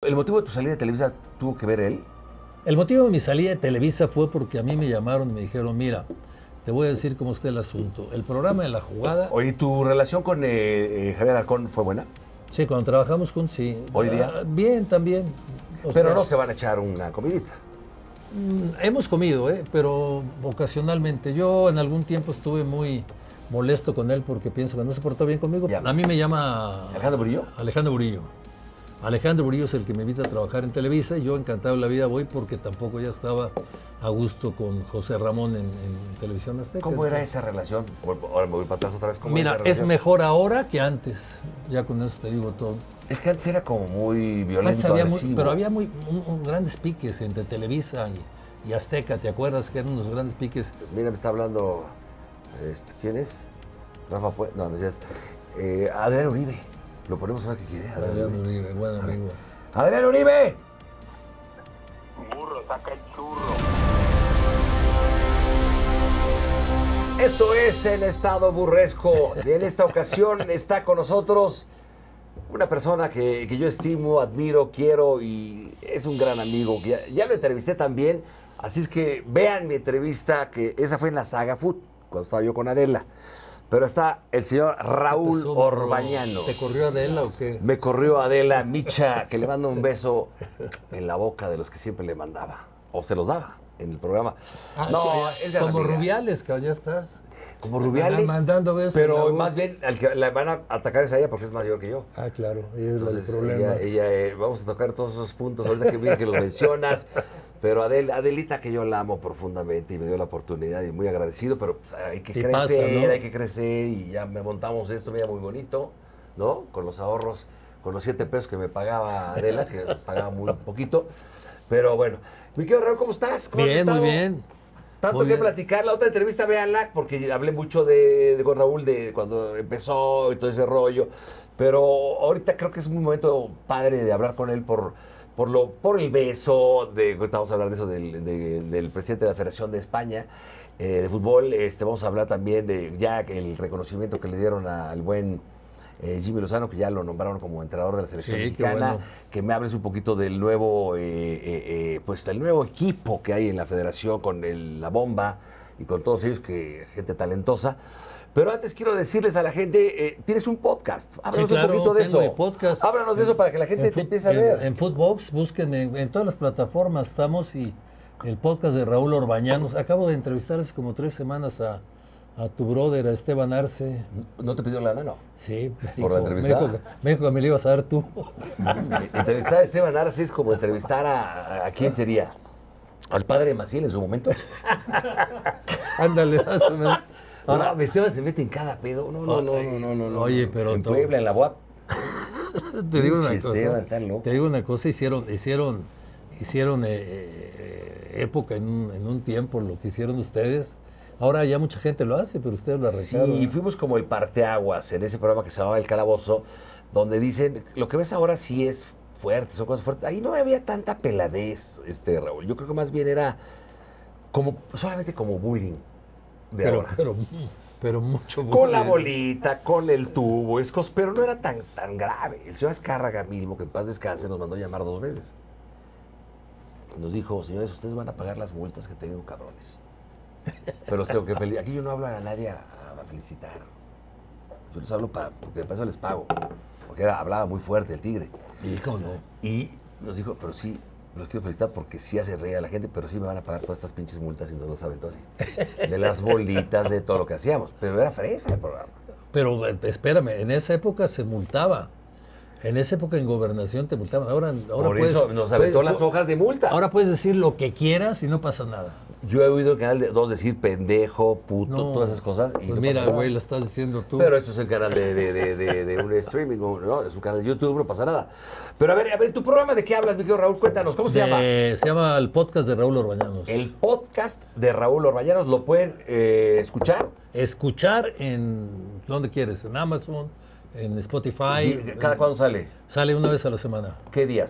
¿El motivo de tu salida de Televisa tuvo que ver él? El motivo de mi salida de Televisa fue porque a mí me llamaron y me dijeron, mira, te voy a decir cómo está el asunto. El programa de La Jugada... Oye, ¿tu relación con Javier Alarcón fue buena? Sí, cuando trabajamos con... Sí. ¿Hoy día? Bien, también. Pero no se van a echar una comidita. Hemos comido, pero ocasionalmente. Yo en algún tiempo estuve muy molesto con él porque pienso que no se portó bien conmigo. Ya. A mí me llama... ¿Alejandro Burillo? Alejandro Burillo. Alejandro Burillo es el que me invita a trabajar en Televisa y yo encantado de la vida voy porque tampoco ya estaba a gusto con José Ramón en Televisión Azteca. ¿Cómo era esa relación? Ahora me voy para atrás otra vez. Mira, es mejor ahora que antes. Ya con eso te digo todo. Es que antes era como muy violento, pero había grandes piques entre Televisa y Azteca. ¿Te acuerdas que eran unos grandes piques? Mira, me está hablando... ¿quién es? Rafa Puente. No, no es cierto. Adrián Uribe. Lo ponemos a ver qué quiere. Adrián Uribe, buen amigo. ¡Adrián Uribe! Burro, saca el churro. Esto es En Estado Burresco. Y en esta ocasión está con nosotros una persona que yo estimo, admiro, quiero y es un gran amigo. Ya lo entrevisté también, así es que vean mi entrevista, que esa fue en la Saga Food, cuando estaba yo con Adela. Pero está el señor Raúl Orbañanos. ¿Te corrió Adela o qué? Me corrió Adela Micha, que le mando un beso en la boca de los que siempre le mandaba, o se los daba en el programa. No, es como Rubiales, que ya estás. Como Rubiales, mandando besos, pero más bien al que la van a atacar es a ella porque es mayor que yo. Ah, claro, ella es el Entonces, problema. vamos a tocar todos esos puntos ahorita que los mencionas. Pero Adelita, que yo la amo profundamente y me dio la oportunidad y muy agradecido, pero pues, hay que crecer, pasa, ¿no? hay que crecer y ya me montamos esto, mira, muy bonito, ¿no? Con los ahorros, con los 7 pesos que me pagaba Adela, que pagaba muy poquito. Pero bueno, mi querido Raúl, ¿cómo estás? ¿Cómo has Bien, estado? muy bien. Tanto Muy que bien. platicar, la otra entrevista véanla, porque hablé mucho con Raúl de cuando empezó y todo ese rollo. Pero ahorita creo que es un momento padre de hablar con él por el beso, ahorita vamos a hablar de eso del presidente de la Federación de España de fútbol. Vamos a hablar también de ya el reconocimiento que le dieron al buen Jimmy Lozano, que ya lo nombraron como entrenador de la selección mexicana. bueno. Que me hables un poquito del nuevo, pues del nuevo equipo que hay en la Federación con la Bomba y con todos ellos, gente talentosa. Pero antes quiero decirles a la gente, tienes un podcast. Háblanos un poquito de eso. Podcast. Háblanos de eso para que la gente te empiece a ver. En Footbox, busquen en todas las plataformas estamos y el podcast de Raúl Orbañanos. Acabo de entrevistar hace como 3 semanas a tu brother, a Esteban Arce. ¿No te pidió lana, no? Sí, ¿Por la entrevista? Me dijo que me lo ibas a dar tú. Entrevistar a Esteban Arce es como entrevistar a ¿quién sería? Al padre de Maciel en su momento. Ándale, más o menos. Ahora, Esteban se mete en cada pedo. No. Oye, pero en Puebla, en la UAP. Te digo una Esteban, cosa. está loco. Te digo una cosa, hicieron época en un tiempo lo que hicieron ustedes. Ahora ya mucha gente lo hace, pero ustedes lo arrancaron. Sí, fuimos como el parteaguas en ese programa que se llamaba El Calabozo, donde dicen, lo que ves ahora sí es fuerte, son cosas fuertes. Ahí no había tanta peladez, Raúl. Yo creo que más bien era solamente como bullying de ahora. Pero mucho Con la bolita, con el tubo, pero no era tan grave. El señor Azcárraga mismo, que en paz descanse, nos mandó a llamar 2 veces. Nos dijo, señores, ustedes van a pagar las multas que tengo, cabrones. Pero los tengo que felicitar. Aquí yo no hablo a nadie a felicitar. Yo les hablo porque para eso les pago. Porque hablaba muy fuerte el tigre. Hijo, no. Y nos dijo, pero sí, los quiero felicitar porque sí hace reír a la gente, pero sí me van a pagar todas estas pinches multas y nos las aventó así. De las bolitas, de todo lo que hacíamos. Pero era fresa el programa. Pero espérame, en esa época se multaba. En esa época en Gobernación te multaban. Ahora Por eso nos aventó las hojas de multa. Ahora puedes decir lo que quieras y no pasa nada. Yo he oído el canal 2 decir pendejo, puto, No, todas esas cosas. Y pues no mira, pasa nada. güey, lo estás diciendo tú. Pero esto es el canal de un streaming, ¿no? Es un canal de YouTube, no pasa nada. Pero a ver, ¿tu programa de qué hablas, mi querido Raúl? Cuéntanos, ¿cómo se llama? Se llama el podcast de Raúl Orbañanos. El podcast de Raúl Orbañanos, ¿lo pueden escuchar? Escuchar en donde quieres, en Amazon, en Spotify. ¿Cada cuándo sale? Sale una vez a la semana. ¿Qué días?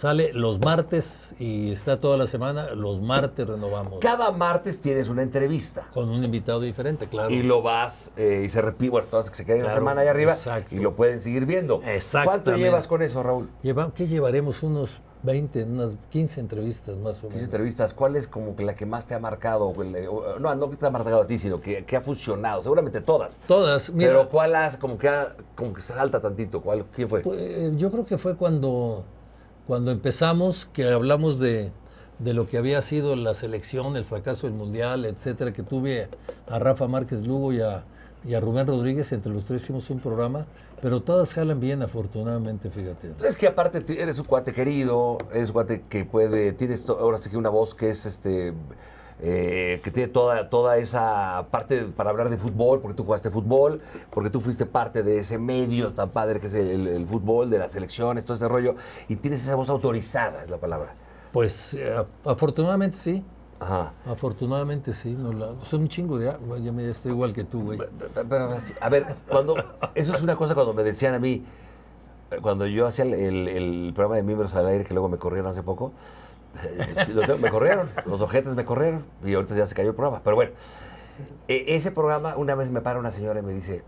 Sale los martes y está toda la semana. Los martes renovamos. Cada martes tienes una entrevista. Con un invitado diferente, claro. Y lo vas, y se repite, bueno, todas que se quede la Claro, semana ahí arriba. exacto. Y lo pueden seguir viendo. Exactamente. ¿Cuánto llevas con eso, Raúl? ¿Qué llevaremos? Unos 20, unas 15 entrevistas más o 15 menos. entrevistas. ¿Cuál es como que la que más te ha marcado? No que te ha marcado a ti, sino que ha funcionado. Seguramente todas. Todas, mira. Pero ¿cuál como que salta tantito? ¿Quién fue? Pues, yo creo que fue cuando empezamos, que hablamos de lo que había sido la selección, el fracaso del Mundial, etcétera, que tuve a Rafa Márquez Lugo y a Rubén Rodríguez, entre los tres hicimos un programa, pero todas jalan bien, afortunadamente, fíjate. Es que aparte eres un cuate querido, eres un cuate que tienes ahora sí que una voz que es que tiene toda esa parte para hablar de fútbol, porque tú jugaste fútbol, porque tú fuiste parte de ese medio tan padre que es el fútbol, de las selecciones, todo ese rollo, y tienes esa voz autorizada, es la palabra. Pues afortunadamente sí. Ajá. Afortunadamente sí. Son un chingo de... Ya me estoy igual que tú, güey. Pero, a ver, eso es una cosa cuando me decían a mí, cuando yo hacía el programa de Miembros al Aire, que luego me corrieron hace poco, me corrieron, los ojetes me corrieron y ahorita ya se cayó el programa. Pero bueno, ese programa, una vez me para una señora y me dice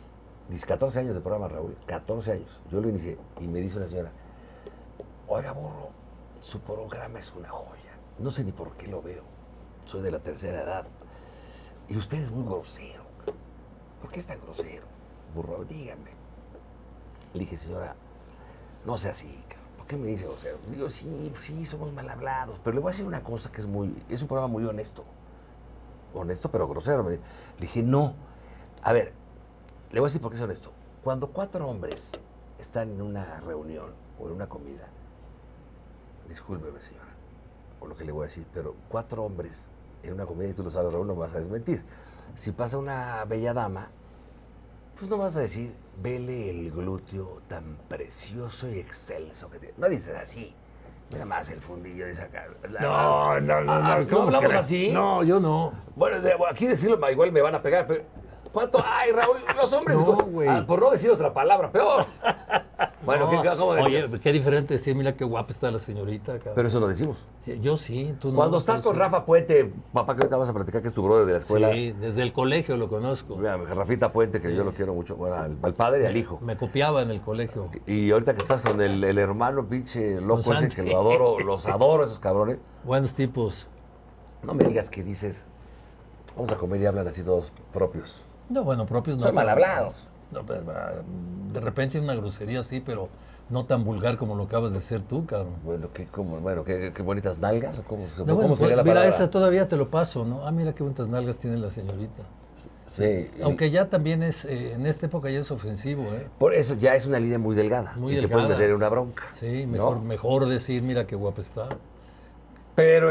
14 años de programa, Raúl, 14 años. Yo lo inicié y me dice una señora, oiga, burro, su programa es una joya. No sé ni por qué lo veo. Soy de la tercera edad. Y usted es muy grosero. ¿Por qué es tan grosero? Burro, dígame. Le dije, señora, no sea así, cabrón. ¿Por qué me dice grosero? Digo, sí, somos mal hablados, pero le voy a decir una cosa que es un programa muy honesto. Honesto, pero grosero. Le dije, no. A ver, le voy a decir por qué es honesto. Cuando 4 hombres están en una reunión o en una comida, discúlpeme, señora, por lo que le voy a decir, pero 4 hombres en una comida, y tú lo sabes, Raúl, no me vas a desmentir. Si pasa una bella dama, pues no vas a decir, vele el glúteo tan precioso y excelso que tiene. No dices así. Mira más el fundillo de esa cara. No. ¿No hablamos así? No, yo no. Bueno, aquí decirlo igual me van a pegar, pero ¿cuánto? Ay, Raúl, los hombres, No, güey. por no decir otra palabra, peor. Bueno, No. ¿cómo decir? Oye, qué diferente decir, mira qué guapa está la señorita. Cabrón. Pero eso lo decimos. Sí, yo sí, tú no. Cuando estás con sí. Rafa Puente, papá, que ahorita vas a platicar que es tu brother de la escuela. Sí, desde el colegio lo conozco. Mira, Rafita Puente, que yo lo quiero mucho, bueno, al padre y al hijo. Me copiaba en el colegio. Y ahorita que estás con el hermano pinche loco Con ese, Santi. que lo adoro, los adoro esos cabrones. Buenos tipos. No me digas que dices, vamos a comer y hablan así todos propios. No, bueno, propios no. Son mal hablados. No, pero, de repente una grosería sí, pero no tan vulgar como lo acabas de hacer tú, cabrón. Bueno, qué bonitas nalgas, o cómo No, bueno, sería la mira, palabra. esa todavía te lo paso, ¿no? Ah, mira qué bonitas nalgas tiene la señorita. Sí. Aunque ya también es, en esta época ya es ofensivo, ¿eh? Por eso ya es una línea muy delgada. Muy y delgada. te puedes meter en una bronca. Sí, ¿no? mejor decir, mira qué guapa está. Pero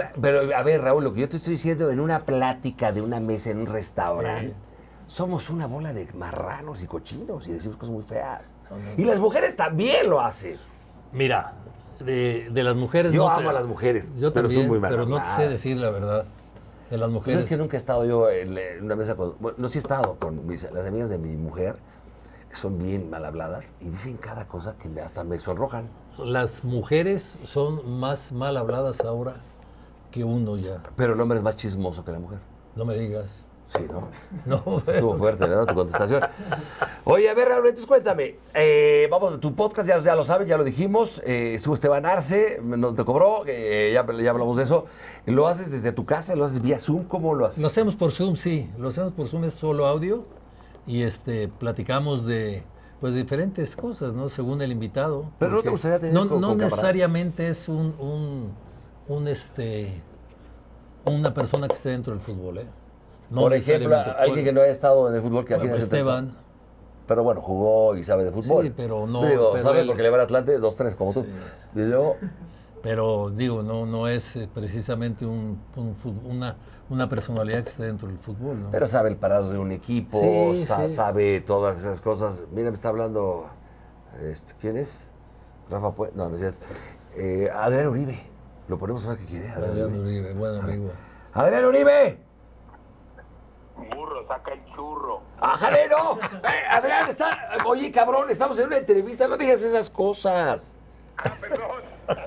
a ver, Raúl, lo que yo te estoy diciendo, en una plática de una mesa en un restaurante, somos una bola de marranos y cochinos y decimos cosas muy feas. Y las mujeres también lo hacen. Mira, de las mujeres... Yo no amo a las mujeres, yo pero también, son muy mal pero no te sé habladas. decir la verdad. De las Pues mujeres... es que nunca he estado yo en una mesa con... Bueno, no, sí he estado con las amigas de mi mujer, que son bien mal habladas, y dicen cada cosa que hasta me sonrojan. Las mujeres son más mal habladas ahora que uno ya. Pero el hombre es más chismoso que la mujer. No me digas. Sí, ¿no? No, Estuvo fuerte, ¿no? Tu contestación. Oye, a ver, Raúl, entonces cuéntame. Vamos, tu podcast ya lo sabes, ya lo dijimos. Estuvo Esteban Arce, no te cobró, ya hablamos de eso. ¿Lo haces desde tu casa? ¿Lo haces vía Zoom? ¿Cómo lo haces? Lo hacemos por Zoom, sí. Lo hacemos por Zoom, es solo audio. Y platicamos de pues diferentes cosas, ¿no? Según el invitado. Pero no te gustaría tener no con necesariamente es una persona que esté dentro del fútbol, ¿eh? No por ejemplo, necesariamente. alguien que no haya estado en el fútbol, que aquí Bueno, no se Esteban. Pero bueno, jugó y sabe de fútbol. Sí, pero no. Digo, pero sabe él- porque le va al Atlante 2-3 como tú. Y luego, Pero digo, no es precisamente una personalidad que esté dentro del fútbol, ¿no? pero sabe el parado de un equipo, Sí, sí. sabe todas esas cosas. Mira, me está hablando, ¿quién es? Rafa Puente, no, no es cierto. Adrián Uribe. Lo ponemos a ver qué quiere. Adrián Uribe, buen amigo. ¡Adrián Uribe! Burro, saca el churro. ¡Ájale, no! Adrián, oye, cabrón, estamos en una entrevista, no digas esas cosas. Perdón.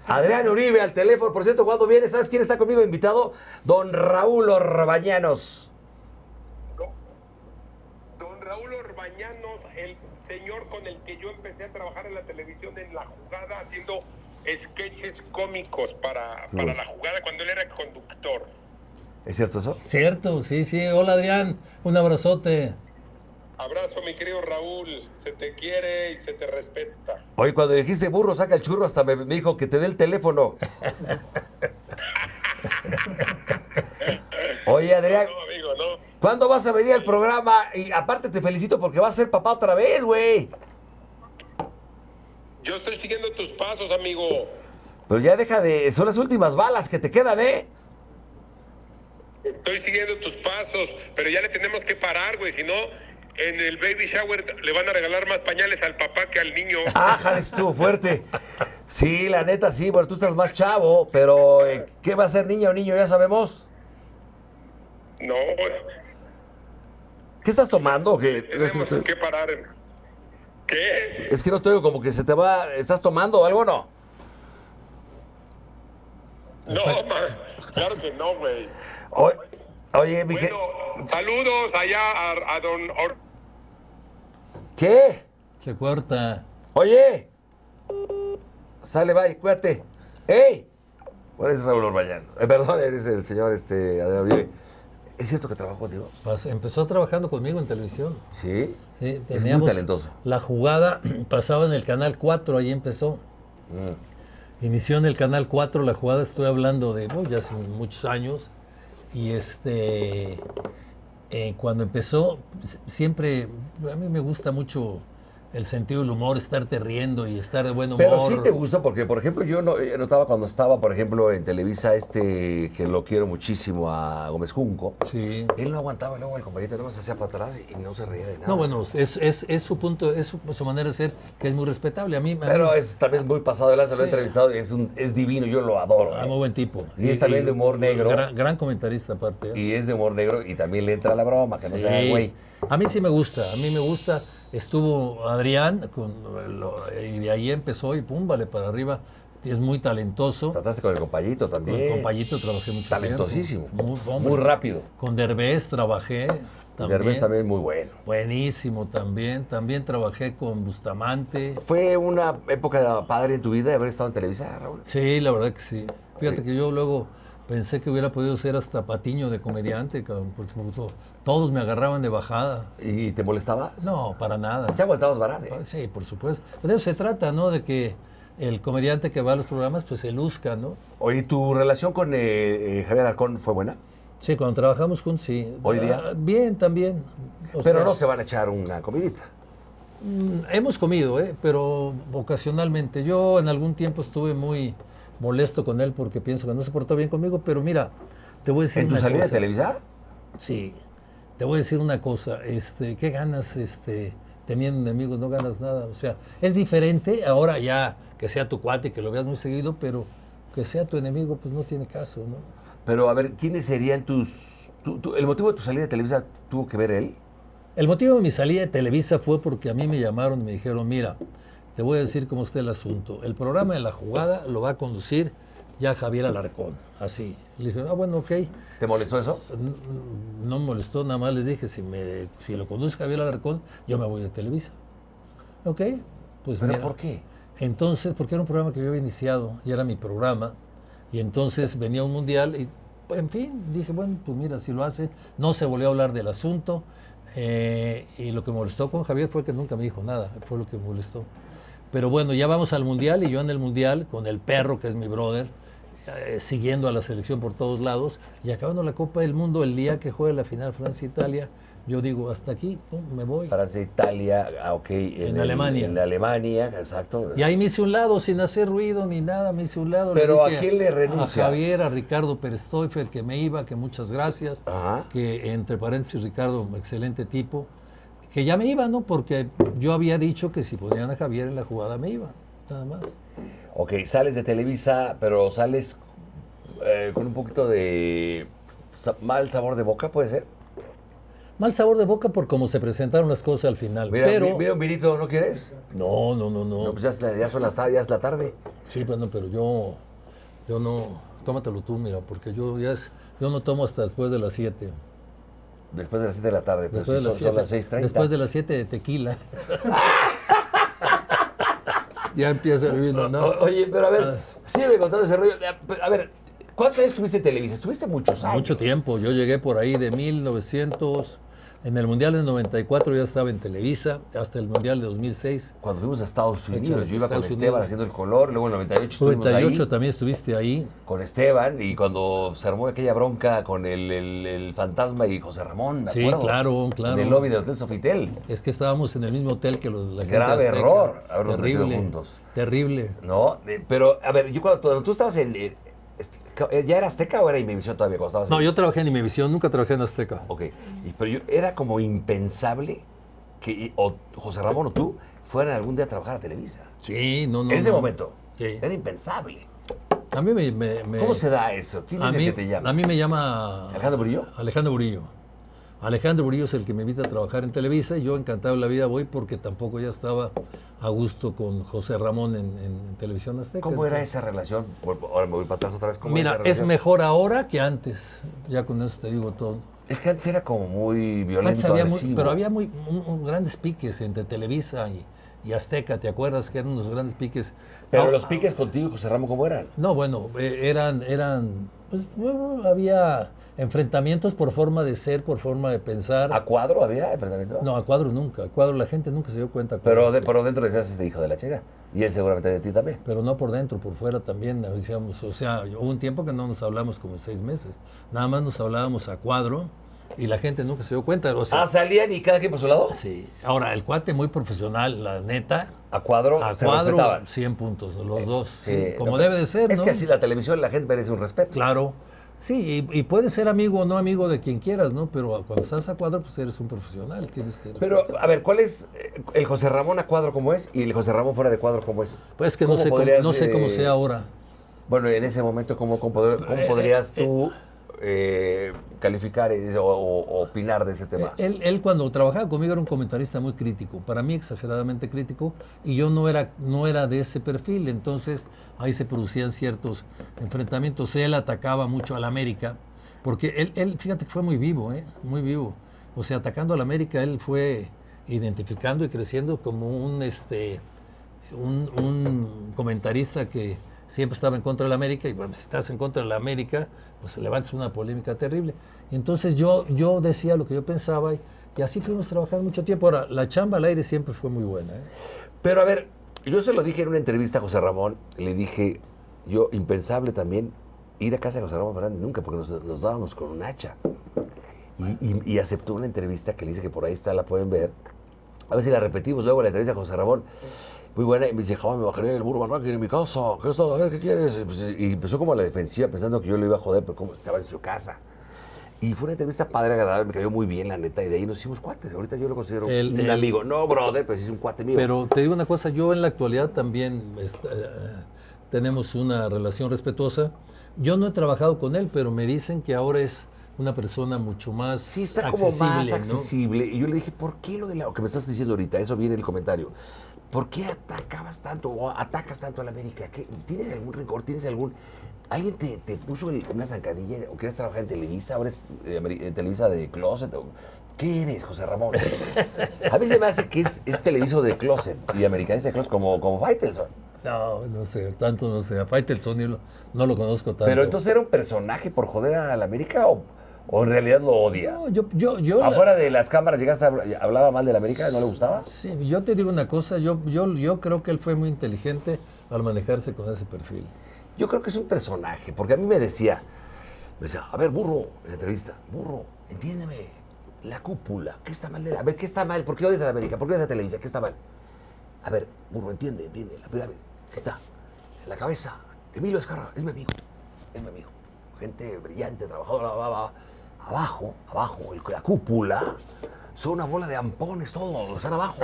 Adrián Uribe al teléfono. Por cierto, cuando viene, ¿sabes quién está conmigo invitado? Don Raúl Orbañanos. Don Raúl Orbañanos, el señor con el que yo empecé a trabajar en la televisión en La Jugada, haciendo sketches cómicos para La Jugada cuando él era conductor. ¿Es cierto eso? Cierto, sí, sí. Hola Adrián, un abrazote. Abrazo, mi querido Raúl. Se te quiere y se te respeta. Oye, cuando dijiste burro, saca el churro, hasta me dijo que te dé el teléfono. Oye, Adrián, No, amigo, no. ¿cuándo vas a venir al programa? Y aparte te felicito porque vas a ser papá otra vez, güey. Yo estoy siguiendo tus pasos, amigo. Pero ya deja de... Son las últimas balas que te quedan, ¿eh? Estoy siguiendo tus pasos, pero ya le tenemos que parar, güey. Si no, en el baby shower le van a regalar más pañales al papá que al niño. Ájale, estuvo fuerte. Sí, la neta, sí, porque tú estás más chavo, pero ¿qué va a ser niña o niño? Ya sabemos. No, ¿Qué estás tomando? tenemos que parar. ¿Qué? Es que no te oigo como que se te va... ¿Estás tomando algo o no? No, man, claro que no, güey. Oye, mi Bueno, saludos allá a don ¿Qué? Se corta. Oye. Sale, bye, cuídate. ¡Ey! Bueno, es Raúl Orbañano. Perdón, eres el señor Adrián Uribe. ¿Es cierto que trabajó contigo? Empezó trabajando conmigo en televisión. Sí. Sí, Es muy talentoso. La Jugada pasaba en el Canal 4, ahí empezó. Inició en el Canal 4 La Jugada, estoy hablando de ya hace muchos años. Y cuando empezó, siempre, a mí me gusta mucho el sentido del humor, estarte riendo y estar de buen humor. Pero sí te gusta porque, por ejemplo, yo notaba cuando estaba, por ejemplo, en Televisa, que lo quiero muchísimo, a Gómez Junco. Sí. Él no aguantaba y luego el compañero no se hacía para atrás y no se reía de nada. No, bueno, es su punto, es su manera de ser, que es muy respetable. A mí Pero es también muy pasado de lanza, lo he Sí. entrevistado, es divino, yo lo adoro. muy buen tipo. Y es también de humor negro. Gran comentarista aparte. Y es de humor negro y también le entra la broma, que no Sí. sea güey. A mí sí me gusta, Estuvo Adrián y de ahí empezó y pum, vale para arriba. Es muy talentoso. Trataste con el compañito Con también. el Compayito trabajé mucho Talentosísimo. tiempo. Muy rápido. Con Derbez trabajé también. Derbez también muy bueno. Buenísimo también. También trabajé con Bustamante. ¿Fue una época padre en tu vida de haber estado en Televisa, Raúl? Sí, la verdad que sí. Fíjate que yo luego pensé que hubiera podido ser hasta patiño de comediante, cabrón, porque todos me agarraban de bajada. ¿Y te molestabas? No, para nada. ¿Se aguantabas barato? Sí, por supuesto. Pero de eso se trata, ¿no? De que el comediante que va a los programas, pues se luzca, ¿no? Oye, ¿tu relación con Javier Alarcón fue buena? Sí, cuando trabajamos juntos, sí. ¿Hoy día? Bien, también. O Pero sea, no se van a echar una comidita. hemos comido, pero ocasionalmente. Yo en algún tiempo estuve muy molesto con él porque pienso que no se portó bien conmigo, pero mira, te voy a decir ¿En tu una salida de cosa. Televisa? Sí, te voy a decir una cosa, ¿qué ganas teniendo enemigos? No ganas nada, o sea, es diferente ahora ya que sea tu cuate, que lo veas muy seguido, pero que sea tu enemigo, pues no tiene caso, ¿no? Pero a ver, ¿quiénes serían el motivo de tu salida de Televisa tuvo que ver él? El motivo de mi salida de Televisa fue porque a mí me llamaron y me dijeron, mira, te voy a decir cómo está el asunto. El programa de La Jugada lo va a conducir ya Javier Alarcón, así. Le dije, bueno, ok. ¿Te molestó eso? No me molestó, nada más les dije, si lo conduce Javier Alarcón, yo me voy de Televisa. Ok, pues ¿Pero mira. por qué? Entonces, porque era un programa que yo había iniciado, y era mi programa, y entonces venía un mundial, y en fin, dije, bueno, pues mira, si lo hace, no se volvió a hablar del asunto, y lo que me molestó con Javier fue que nunca me dijo nada, fue lo que me molestó. Pero bueno, ya vamos al mundial, y yo en el mundial, con el perro, que es mi brother, siguiendo a la selección por todos lados, y acabando la Copa del Mundo, el día que juega la final Francia-Italia, yo digo, hasta aquí, pum, me voy. Francia-Italia, ok. En Alemania. En Alemania, exacto. Y ahí me hice un lado, sin hacer ruido ni nada, me hice un lado. Pero le dije ¿a quién le renuncias? A Javier, a Ricardo Pérez Stoifer, que me iba, que muchas gracias. Ajá. Que entre paréntesis, Ricardo, excelente tipo. Que ya me iba, ¿no? Porque yo había dicho que si ponían a Javier en La Jugada me iba, nada más. Ok, sales de Televisa, pero sales con un poquito de mal sabor de boca, ¿puede ser? Mal sabor de boca por cómo se presentaron las cosas al final. Mira, pero mira un vinito, ¿no quieres? no. No, pues ya es la tarde. Sí, bueno, pero yo no, tómatelo tú, mira, porque yo no tomo hasta después de las 7. Después de las 7 de la tarde, pero Después sí de las son las 7. 6:30. Después de las 7 de tequila. Ya empieza el vino, ¿no? Oye, pero a ver, sígueme contando ese rollo. A ver, ¿cuántos años estuviste en Televisa? Estuviste muchos años. Mucho tiempo. Yo llegué por ahí de 1900. En el Mundial del 94 ya estaba en Televisa, hasta el Mundial de 2006. Cuando fuimos a Estados Unidos, yo iba con Estados Esteban Unidos. haciendo el color, luego en el 98 estuvimos 98 ahí también estuviste ahí. con Esteban, y cuando se armó aquella bronca con el Fantasma y José Ramón, me Sí, acuerdo. claro, claro. En el lobby del Hotel Sofitel. Es que estábamos en el mismo hotel que la gente Grave de Azteca. error habernos Terrible, metido juntos. Terrible. No, pero a ver, yo cuando tú estabas ¿ya era Azteca o era Imevisión todavía cuando estabas No, yo trabajé en Imevisión, nunca trabajé en Azteca. Ok, pero era como impensable que o José Ramón o tú fueran algún día a trabajar a Televisa. Sí, no. En ese momento. Sí. Era impensable. A mí me ¿Cómo se da eso? ¿Quién es el que te llama? A mí me llama... ¿Alejandro Burillo? Alejandro Burillo. Alejandro Burillo es el que me invita a trabajar en Televisa y yo encantado de la vida voy porque tampoco ya estaba a gusto con José Ramón en Televisión Azteca. ¿Cómo era esa relación? Ahora me voy para atrás otra vez. ¿Cómo era Mira, esa es relación? mejor ahora que antes. Ya con eso te digo todo. Es que antes era como muy violento, Antes había agresivo. pero había grandes piques entre Televisa y Azteca. ¿Te acuerdas que eran unos grandes piques? Pero No, los piques contigo y José Ramón, ¿cómo eran? No, bueno, pues bueno, había enfrentamientos por forma de ser, por forma de pensar. ¿A cuadro había enfrentamiento? No, a Cuadro nunca. A Cuadro la gente nunca se dio cuenta. a Pero, Cuadro. pero dentro decías este hijo de la chica. Y él seguramente de ti también. Pero no por dentro, por fuera también. Decíamos, o sea, hubo un tiempo que no nos hablamos como 6 meses. Nada más nos hablábamos a Cuadro y la gente nunca se dio cuenta. O sea, ¿Salían y cada quien por su lado? sí. Ahora, el cuate muy profesional, la neta. A cuadro A se Cuadro, respetaban. 100 puntos, los dos. Sí, Sí, como no, debe de ser, Es ¿no? que así la televisión, la gente merece un respeto. Claro. Sí, y puedes ser amigo o no amigo de quien quieras, ¿no? Pero cuando estás a Cuadro, pues eres un profesional, tienes que... Pero, a ver, ¿cuál es el José Ramón a cuadro cómo es y el José Ramón fuera de cuadro cómo es? Pues que no ¿Cómo sé podrías, no sé cómo sea ahora. Bueno, en ese momento, ¿cómo podrías tú calificar o opinar de este tema? Él cuando trabajaba conmigo era un comentarista muy crítico, para mí exageradamente crítico, y yo no era de ese perfil, entonces ahí se producían ciertos enfrentamientos. Él atacaba mucho a la América, porque él fíjate que fue muy vivo, muy vivo. O sea, atacando a la América, él fue identificando y creciendo como un comentarista que siempre estaba en contra de la América, y bueno, si estás en contra de la América, pues levantas una polémica terrible. Y entonces yo decía lo que yo pensaba y así fuimos trabajando mucho tiempo. Ahora, la chamba al aire siempre fue muy buena. Pero a ver, yo se lo dije en una entrevista a José Ramón, le dije, yo, impensable también ir a casa de José Ramón Fernández, nunca, porque nos dábamos con un hacha. Y aceptó una entrevista que le dice que por ahí está, la pueden ver. A ver si la repetimos luego, la entrevista a José Ramón. Muy buena, y me dice, jamás me bajaré del burro Van en mi casa, a ver, ¿qué quieres? Y empezó como a la defensiva, pensando que yo lo iba a joder, pero como estaba en su casa. Y fue una entrevista padre, agradable, me cayó muy bien, la neta, y de ahí nos hicimos cuates. Ahorita yo lo considero un amigo. No, brother, pero sí es un cuate mío. Pero te digo una cosa, yo en la actualidad también tenemos una relación respetuosa. Yo no he trabajado con él, pero me dicen que ahora es una persona mucho más sí, está accesible, como más ¿no? accesible. Y yo le dije, ¿por qué lo que me estás diciendo ahorita? Eso viene en el comentario. ¿Por qué atacabas tanto o atacas tanto a la América? ¿Tienes algún rencor? ¿Tienes algún... ¿Alguien te puso una zancadilla o quieres trabajar en Televisa? ¿Ahora es en Televisa de Closet? ¿Qué eres, José Ramón? A mí se me hace que es televiso de Closet y americanista de Closet como Faitelson. No sé, tanto no sé. A Faitelson no lo conozco tanto. Pero entonces era un personaje por joder a la América o en realidad lo odia. No, yo Afuera de las cámaras llegaste hablaba mal de la América, ¿no le gustaba? Sí, yo te digo una cosa, yo creo que él fue muy inteligente al manejarse con ese perfil. Yo creo que es un personaje, porque a mí me decía, a ver, burro, en la entrevista, burro, entiéndeme, la cúpula, ¿qué está mal? A ver, ¿qué está mal? ¿Por qué odias a la América? ¿Por qué odias a Televisa? ¿Qué está mal? A ver, burro, entiende, la pirámide, ¿qué está? En la cabeza, Emilio Azcárraga, es mi amigo, gente brillante, trabajadora, abajo, la cúpula, son una bola de ampones todos, están abajo.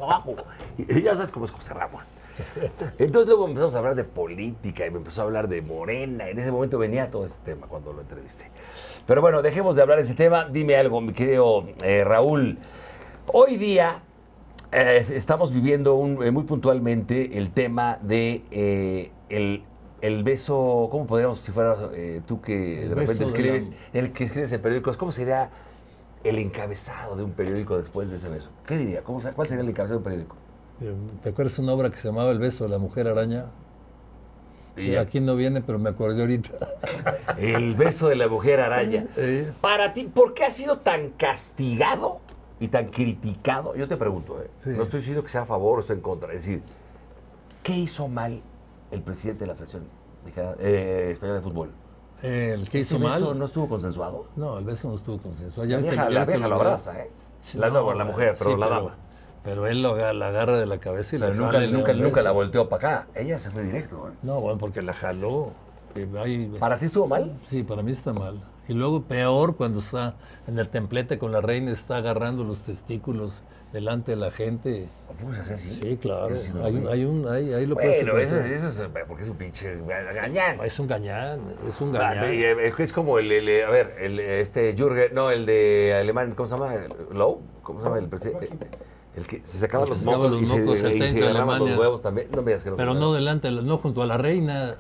Y ya sabes cómo es José Ramón. Entonces luego empezamos a hablar de política y me empezó a hablar de Morena. En ese momento venía todo este tema cuando lo entrevisté. Pero bueno, dejemos de hablar de ese tema. Dime algo, mi querido Raúl. Hoy día estamos viviendo muy puntualmente el tema de el beso, ¿cómo podríamos, si fuera tú que El de repente beso de escribes, el que escribes en periódicos, ¿cómo sería el encabezado de un periódico después de ese beso? ¿Qué diría? ¿Cuál sería el encabezado de un periódico? ¿Te acuerdas una obra que se llamaba El beso de la mujer araña? Y Aquí no viene, pero me acordé ahorita. el beso de la mujer araña. Sí. Para ti, ¿por qué ha sido tan castigado y tan criticado? Yo te pregunto, Sí. no estoy diciendo que sea a favor o estoy en contra. Es decir, ¿qué hizo mal el presidente de la Federación Española de Fútbol? El que ¿Ese hizo beso mal. no estuvo consensuado? No, el beso no estuvo consensuado. La vieja, la vieja lo abraza, ¿eh? Sí, La, no, la mujer, pero sí, la dama. Pero él la agarra de la cabeza y Pero la nunca, jala y le da nunca, un nunca beso. la volteó para acá. Ella se fue directo, ¿eh? No, bueno, porque la jaló. ¿Para ti estuvo mal? Sí, para mí está mal. Y luego peor cuando está en el templete con la reina, está agarrando los testículos delante de la gente. ¿Cómo se hace así? Sí, claro. Eso sí no lo vi. Ahí lo puedes Bueno, encontrar. eso es porque es un pinche gañán. Es un gañán, es un Ah, gañán. es como a ver, este Jürgen, no, el de alemán, ¿cómo se llama? Lowe, ¿cómo se llama el presidente? El que se sacaba El que los se sacaba mocos los mocos, el y se técnico de agarraban los Alemania. huevos también. No me digas que no. Pero no delante, no junto a la reina.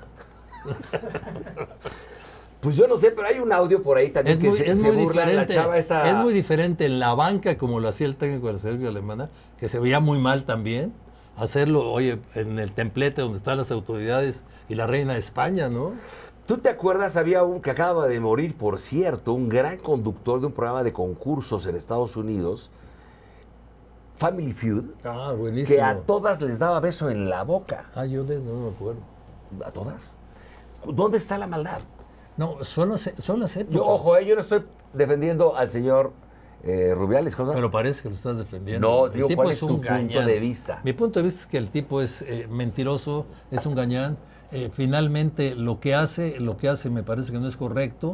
Pues yo no sé, pero hay un audio por ahí también que se muy burla la diferente. chava esta. Es muy diferente en la banca, como lo hacía el técnico de la selección alemana, que se veía muy mal también. Hacerlo, oye, en el templete donde están las autoridades y la reina de España, ¿no? ¿Tú te acuerdas? Había un que acaba de morir, por cierto, un gran conductor de un programa de concursos en Estados Unidos, Family Feud, Ah, buenísimo. que a todas les daba beso en la boca. Ah, yo no me acuerdo. ¿A todas? ¿Dónde está la maldad? No, son las épocas. Yo, ojo, yo no estoy defendiendo al señor Rubiales, cosa. Pero parece que lo estás defendiendo. No, El digo, tipo ¿cuál es tu punto gañán. de vista? Mi punto de vista es que el tipo es mentiroso, es un gañán. Finalmente, lo que hace me parece que no es correcto.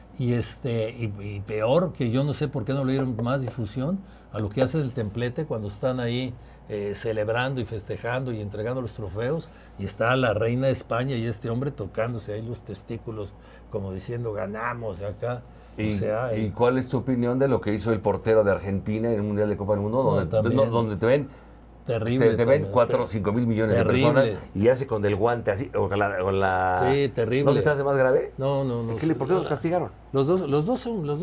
Y peor, que yo no sé por qué no le dieron más difusión a lo que hace el templete cuando están ahí celebrando y festejando y entregando los trofeos. Y está la reina de España y este hombre tocándose ahí los testículos, como diciendo, ganamos acá. ¿Y cuál es tu opinión de lo que hizo el portero de Argentina en el Mundial de Copa del Mundo? Donde te ven terrible. te ven 4 o 5 mil millones terrible. de personas y hace con el guante así, o con la... Sí, terrible. ¿No se te hace más grave? No. ¿Por qué los castigaron? Los dos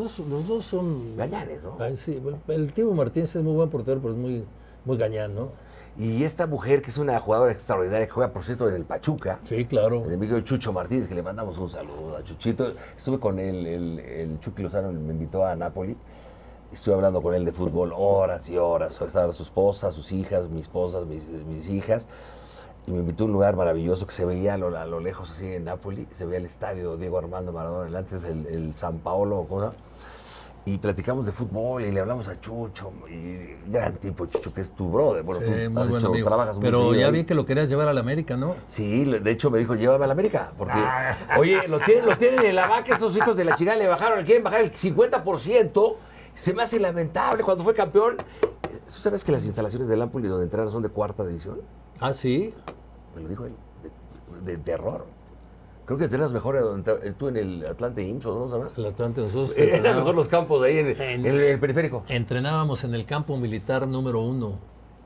son Gañanes, ¿no? Ay, sí, el Timo Martínez es muy buen portero, pero es muy gañán, ¿no? Y esta mujer, que es una jugadora extraordinaria, que juega, por cierto, en el Pachuca, Sí, claro. el amigo Chucho Martínez, que le mandamos un saludo a Chuchito. Estuve con él, el Chucky Lozano me invitó a Nápoli. Estuve hablando con él de fútbol horas y horas. Estaba su esposa, sus hijas, mis esposas, mis hijas. Y me invitó a un lugar maravilloso que se veía a lo lejos, así en Nápoli. Se veía el estadio Diego Armando Maradona, antes el San Paolo, cosa. Y platicamos de fútbol y le hablamos a Chucho. Y gran tipo, Chucho, que es tu brother. Bueno, Sí, tú muy has buen hecho, amigo. trabajas muy Pero seguido ya ahí. vi que lo querías llevar a la América, ¿no? Sí, de hecho me dijo, llévame a la América, porque, oye, lo tienen en la vaca, estos hijos de la chingada le quieren bajar el 50%, se me hace lamentable cuando fue campeón. ¿Tú sabes que las instalaciones del Empoli donde entrenan son de 4ª división? Ah, sí. Me lo dijo él, de terror. Creo que entrenas mejor tú en el Atlante IMSS, ¿o no sabes? El Atlante, nosotros Eran mejor los campos de ahí en el periférico. entrenábamos en el campo militar número 1.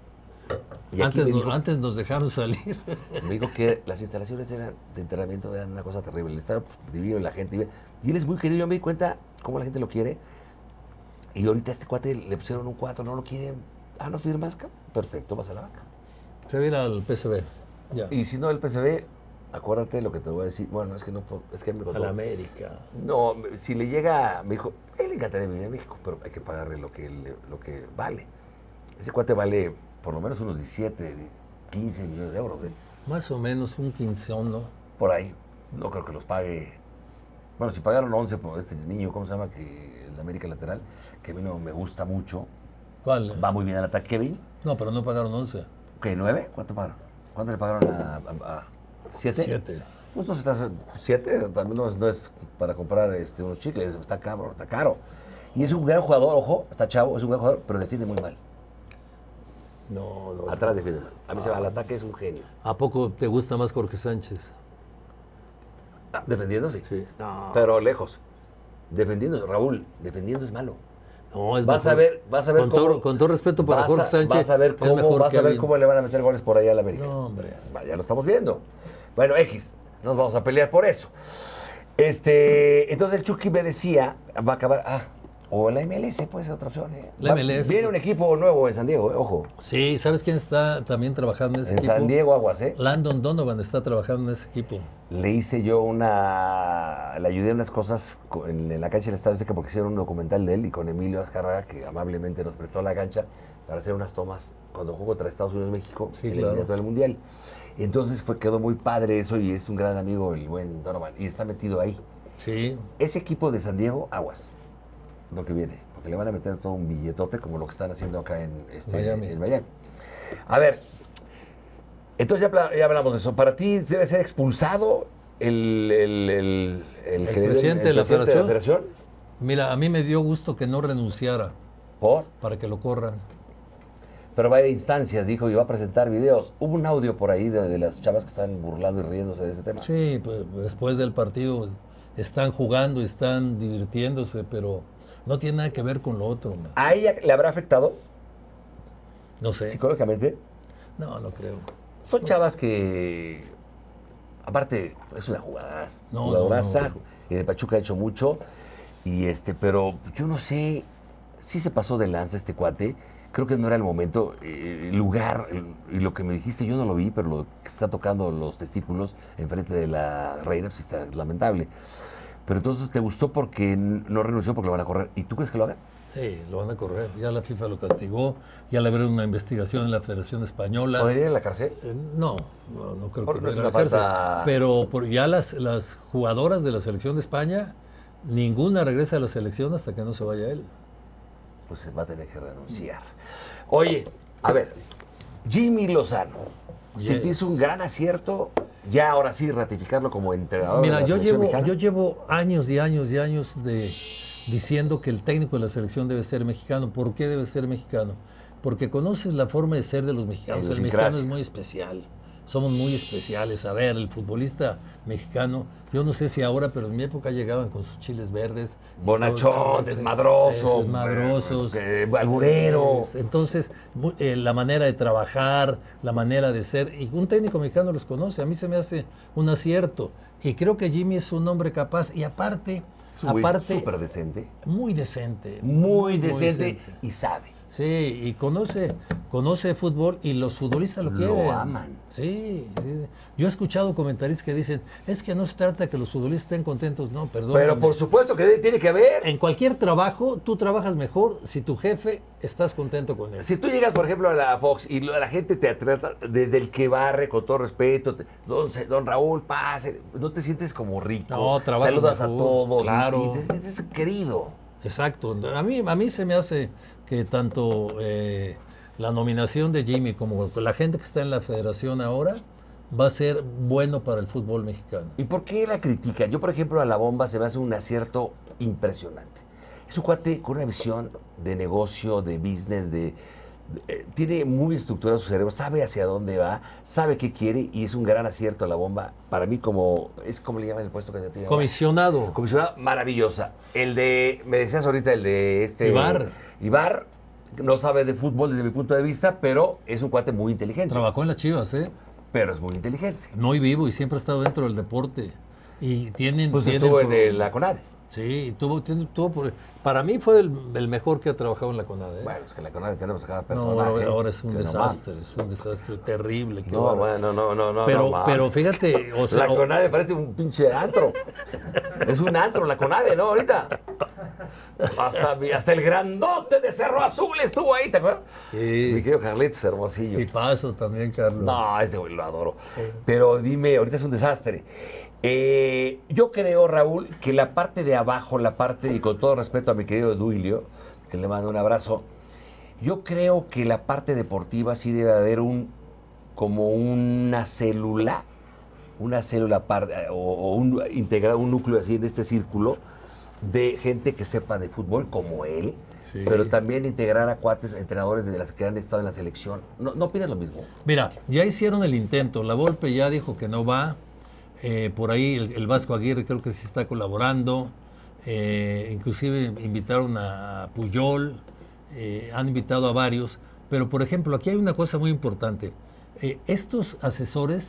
Y aquí Antes nos dejaron salir. me dijo que las instalaciones de entrenamiento eran una cosa terrible. Estaba divino la gente. Y él es muy querido. Yo me di cuenta cómo la gente lo quiere. Y ahorita a este cuate le pusieron un 4, no lo quieren. Ah, ¿no firmas? Perfecto, vas a la vaca. Se va a ir al PSV. Ya. Y si no, el PSV, acuérdate lo que te voy a decir. Bueno, es que no puedo, es que me A contó. la América. No, si le llega, me dijo, a él le encantaría vivir en México, pero hay que pagarle lo que vale. Ese cuate vale por lo menos unos 17, 15 millones de euros, ¿eh? Más o menos un quinceón, ¿no? Por ahí. No creo que los pague. Bueno, si pagaron 11 por este niño, ¿cómo se llama? Que el de América Lateral, que vino, me gusta mucho. ¿Cuál? Va muy bien al ataque, Kevin. No, pero no pagaron 11. ¿Qué, 9? ¿Cuánto pagaron? ¿Cuánto le pagaron a 7? 7. Pues no se está 7, también no es para comprar unos chicles, está caro. Y es un gran jugador, ojo, está chavo, es un gran jugador, pero defiende muy mal. No. Atrás defiende mal. A mí se va al ataque, es un genio. ¿A poco te gusta más Jorge Sánchez? Defendiendo, sí. Sí. No. Pero lejos. Defendiendo, Raúl, defendiendo es malo. No, es Vas mejor. a ver con todo respeto para Jorge Sánchez. Vas a ver es mejor cómo Kevin. le van a meter goles por allá a la América. No, hombre. Ya lo estamos viendo. Bueno, X, nos vamos a pelear por eso. Entonces el Chucky me decía, va a acabar, o la MLS puede ser otra opción. La MLS. Viene un equipo nuevo en San Diego, ojo. Sí, ¿sabes quién está también trabajando en ese equipo? En San Diego Aguas, Landon Donovan está trabajando en ese equipo. Le hice yo le ayudé a unas cosas en la cancha del Estadio Azteca porque hicieron un documental de él y con Emilio Azcárraga, que amablemente nos prestó la cancha para hacer unas tomas cuando jugó contra Estados Unidos y México Sí, en claro. el del Mundial. Entonces quedó muy padre eso y es un gran amigo el buen Donovan y está metido ahí. Sí. Ese equipo de San Diego, aguas, lo que viene, porque le van a meter todo un billetote como lo que están haciendo acá en Miami. A ver, entonces ya hablamos de eso. ¿Para ti debe ser expulsado el presidente de la federación? Mira, a mí me dio gusto que no renunciara ¿Por? para que lo corran. Pero va a ir a instancias, dijo, y va a presentar videos. Hubo un audio por ahí de las chavas que están burlando y riéndose de ese tema. Sí, pues después del partido están jugando, están divirtiéndose, pero no tiene nada que ver con lo otro. Man. ¿A ella le habrá afectado No sé. psicológicamente? No, no creo. Son chavas que, aparte, es una jugadoraza. No, jugadoraza. no. En el Pachuca ha hecho mucho. Pero yo no sé, sí se pasó de lanza este cuate. Creo que no era el momento, el lugar, y lo que me dijiste, yo no lo vi, pero lo que está tocando los testículos enfrente de la reina, pues es lamentable. Pero entonces, ¿te gustó porque no renunció porque lo van a correr? ¿Y tú crees que lo hagan? Sí, lo van a correr. Ya la FIFA lo castigó, ya le abrieron una investigación en la Federación Española. ¿Podría ir a la cárcel? No creo Porque que no es vaya una a la cárcel. falta- Pero ya las jugadoras de la selección de España, ninguna regresa a la selección hasta que no se vaya él. Pues se va a tener que renunciar. Oye, a ver, Jimmy Lozano, ¿se te Yes. hizo un gran acierto ya ahora sí ratificarlo como entrenador Mira, de la selección mexicana? yo llevo años y años y años diciendo que el técnico de la selección debe ser mexicano. ¿Por qué debe ser mexicano? Porque conoces la forma de ser de los mexicanos. El mexicano es muy especial. Somos muy especiales. A ver, el futbolista mexicano, yo no sé si ahora, pero en mi época llegaban con sus chiles verdes. Bonachón, desmadroso, desmadrosos. alburero. Entonces, la manera de trabajar, la manera de ser, y un técnico mexicano los conoce. A mí se me hace un acierto. Y creo que Jimmy es un hombre capaz. Y aparte, Es un güey súper decente. muy decente. Muy decente y sabe. Sí, y conoce fútbol y los futbolistas lo quieren. Lo aman. Sí. Yo he escuchado comentaristas que dicen, es que no se trata de que los futbolistas estén contentos. No, perdón. Pero por supuesto que tiene que haber. En cualquier trabajo, tú trabajas mejor si tu jefe estás contento con él. Si tú llegas, por ejemplo, a la Fox y la gente te trata desde el que barre, con todo respeto, don Raúl, pase, no te sientes como rico. No, trabajas saludas mejor, a todos claro. y te sientes querido. Exacto. A mí se me hace que tanto la nominación de Jimmy como la gente que está en la federación ahora va a ser bueno para el fútbol mexicano. ¿Y por qué la critica? Yo, por ejemplo, a La Bomba se me hace un acierto impresionante. Es un cuate con una visión de negocio, de business, tiene muy estructurado su cerebro, sabe hacia dónde va, sabe qué quiere y es un gran acierto a La Bomba. Para mí, como le llaman el puesto que tiene. Comisionado. Comisionada maravillosa. Me decías ahorita, el de Ibar no sabe de fútbol desde mi punto de vista, pero es un cuate muy inteligente. Trabajó en las Chivas, ¿eh? Pero es muy inteligente. Muy vivo y siempre ha estado dentro del deporte. Y Pues estuvo en la CONADE. Sí, para mí fue el mejor que ha trabajado en la CONADE. ¿eh? Bueno, es que en la CONADE tenemos a cada No, personaje. ahora es un que no desastre, es un desastre terrible. qué No, bárbaro. bueno, no. Pero fíjate, o sea, la CONADE parece un pinche antro. Es un antro la CONADE, ¿no? Ahorita. Hasta el grandote de Cerro Azul estuvo ahí, ¿te acuerdas? Sí. Mi querido Carlitos Hermosillo. Y paso también, Carlos. No, ese güey lo adoro. Pero dime, ahorita es un desastre. Yo creo, Raúl, que la parte de abajo, y con todo respeto a mi querido Duilio, que le mando un abrazo, yo creo que la parte deportiva sí debe haber como una célula integrado, un núcleo así en este círculo de gente que sepa de fútbol como él, Sí. pero también integrar a cuates, entrenadores de las que han estado en la selección. ¿No opinas lo mismo? Mira, ya hicieron el intento. La Volpe ya dijo que no va. Por ahí el Vasco Aguirre creo que sí está colaborando. Inclusive invitaron a Puyol. Han invitado a varios. Pero, por ejemplo, aquí hay una cosa muy importante. Estos asesores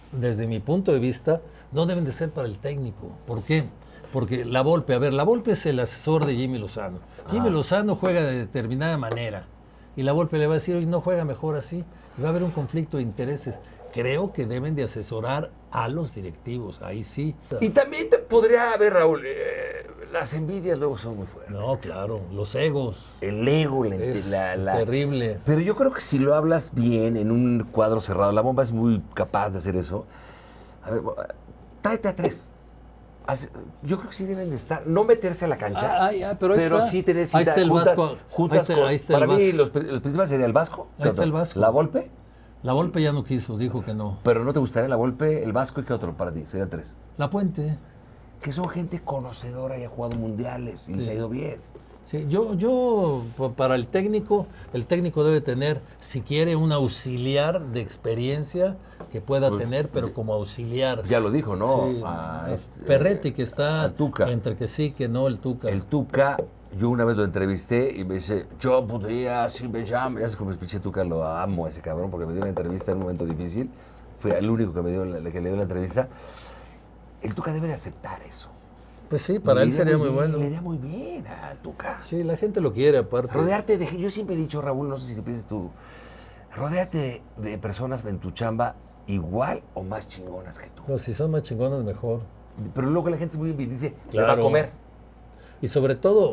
desde mi punto de vista, no deben de ser para el técnico. ¿Por qué? Porque la Volpe es el asesor de Jimmy Lozano. Jimmy Lozano juega de determinada manera y la Volpe le va a decir, oye, no juega mejor así. Y va a haber un conflicto de intereses. Creo que deben de asesorar a los directivos, ahí sí. Y también podría haber, Raúl, las envidias luego son muy fuertes. No, claro, los egos. El ego, Es terrible. Pero yo creo que si lo hablas bien en un cuadro cerrado, la Bomba es muy capaz de hacer eso. A ver, tráete a 3. Yo creo que sí deben de estar, no meterse a la cancha, pero sí tener ahí está el Vasco. Ahí está para mí los principales sería el Vasco. Ahí está el Vasco. ¿La Volpe? La Volpe ya no quiso, dijo que no. Pero ¿no te gustaría la Volpe, el Vasco y qué otro para ti? Serían 3. La Puente. Que son gente conocedora y ha jugado mundiales y les ha ido bien. Sí, para el técnico debe tener, si quiere, un auxiliar de experiencia que pueda tener, pero como auxiliar. Ya lo dijo, ¿no? Sí, Ferretti, que está Tuca. entre que sí, que no, el Tuca. El Tuca, yo una vez lo entrevisté y me dice, yo podría, si me llama, ya sé cómo es pinche Tuca, lo amo a ese cabrón porque me dio una entrevista en un momento difícil. Fue el único que le dio la entrevista. El Tuca debe de aceptar eso. Pues sí, para él sería muy bueno. Le iría muy bien al Tuca. Sí, la gente lo quiere, aparte. Rodearte yo siempre he dicho, Raúl, no sé si te piensas tú, rodéate de personas en tu chamba igual o más chingonas que tú. No, si son más chingonas, mejor. Pero luego la gente es muy bien, dice, claro. le va a comer. Y sobre todo,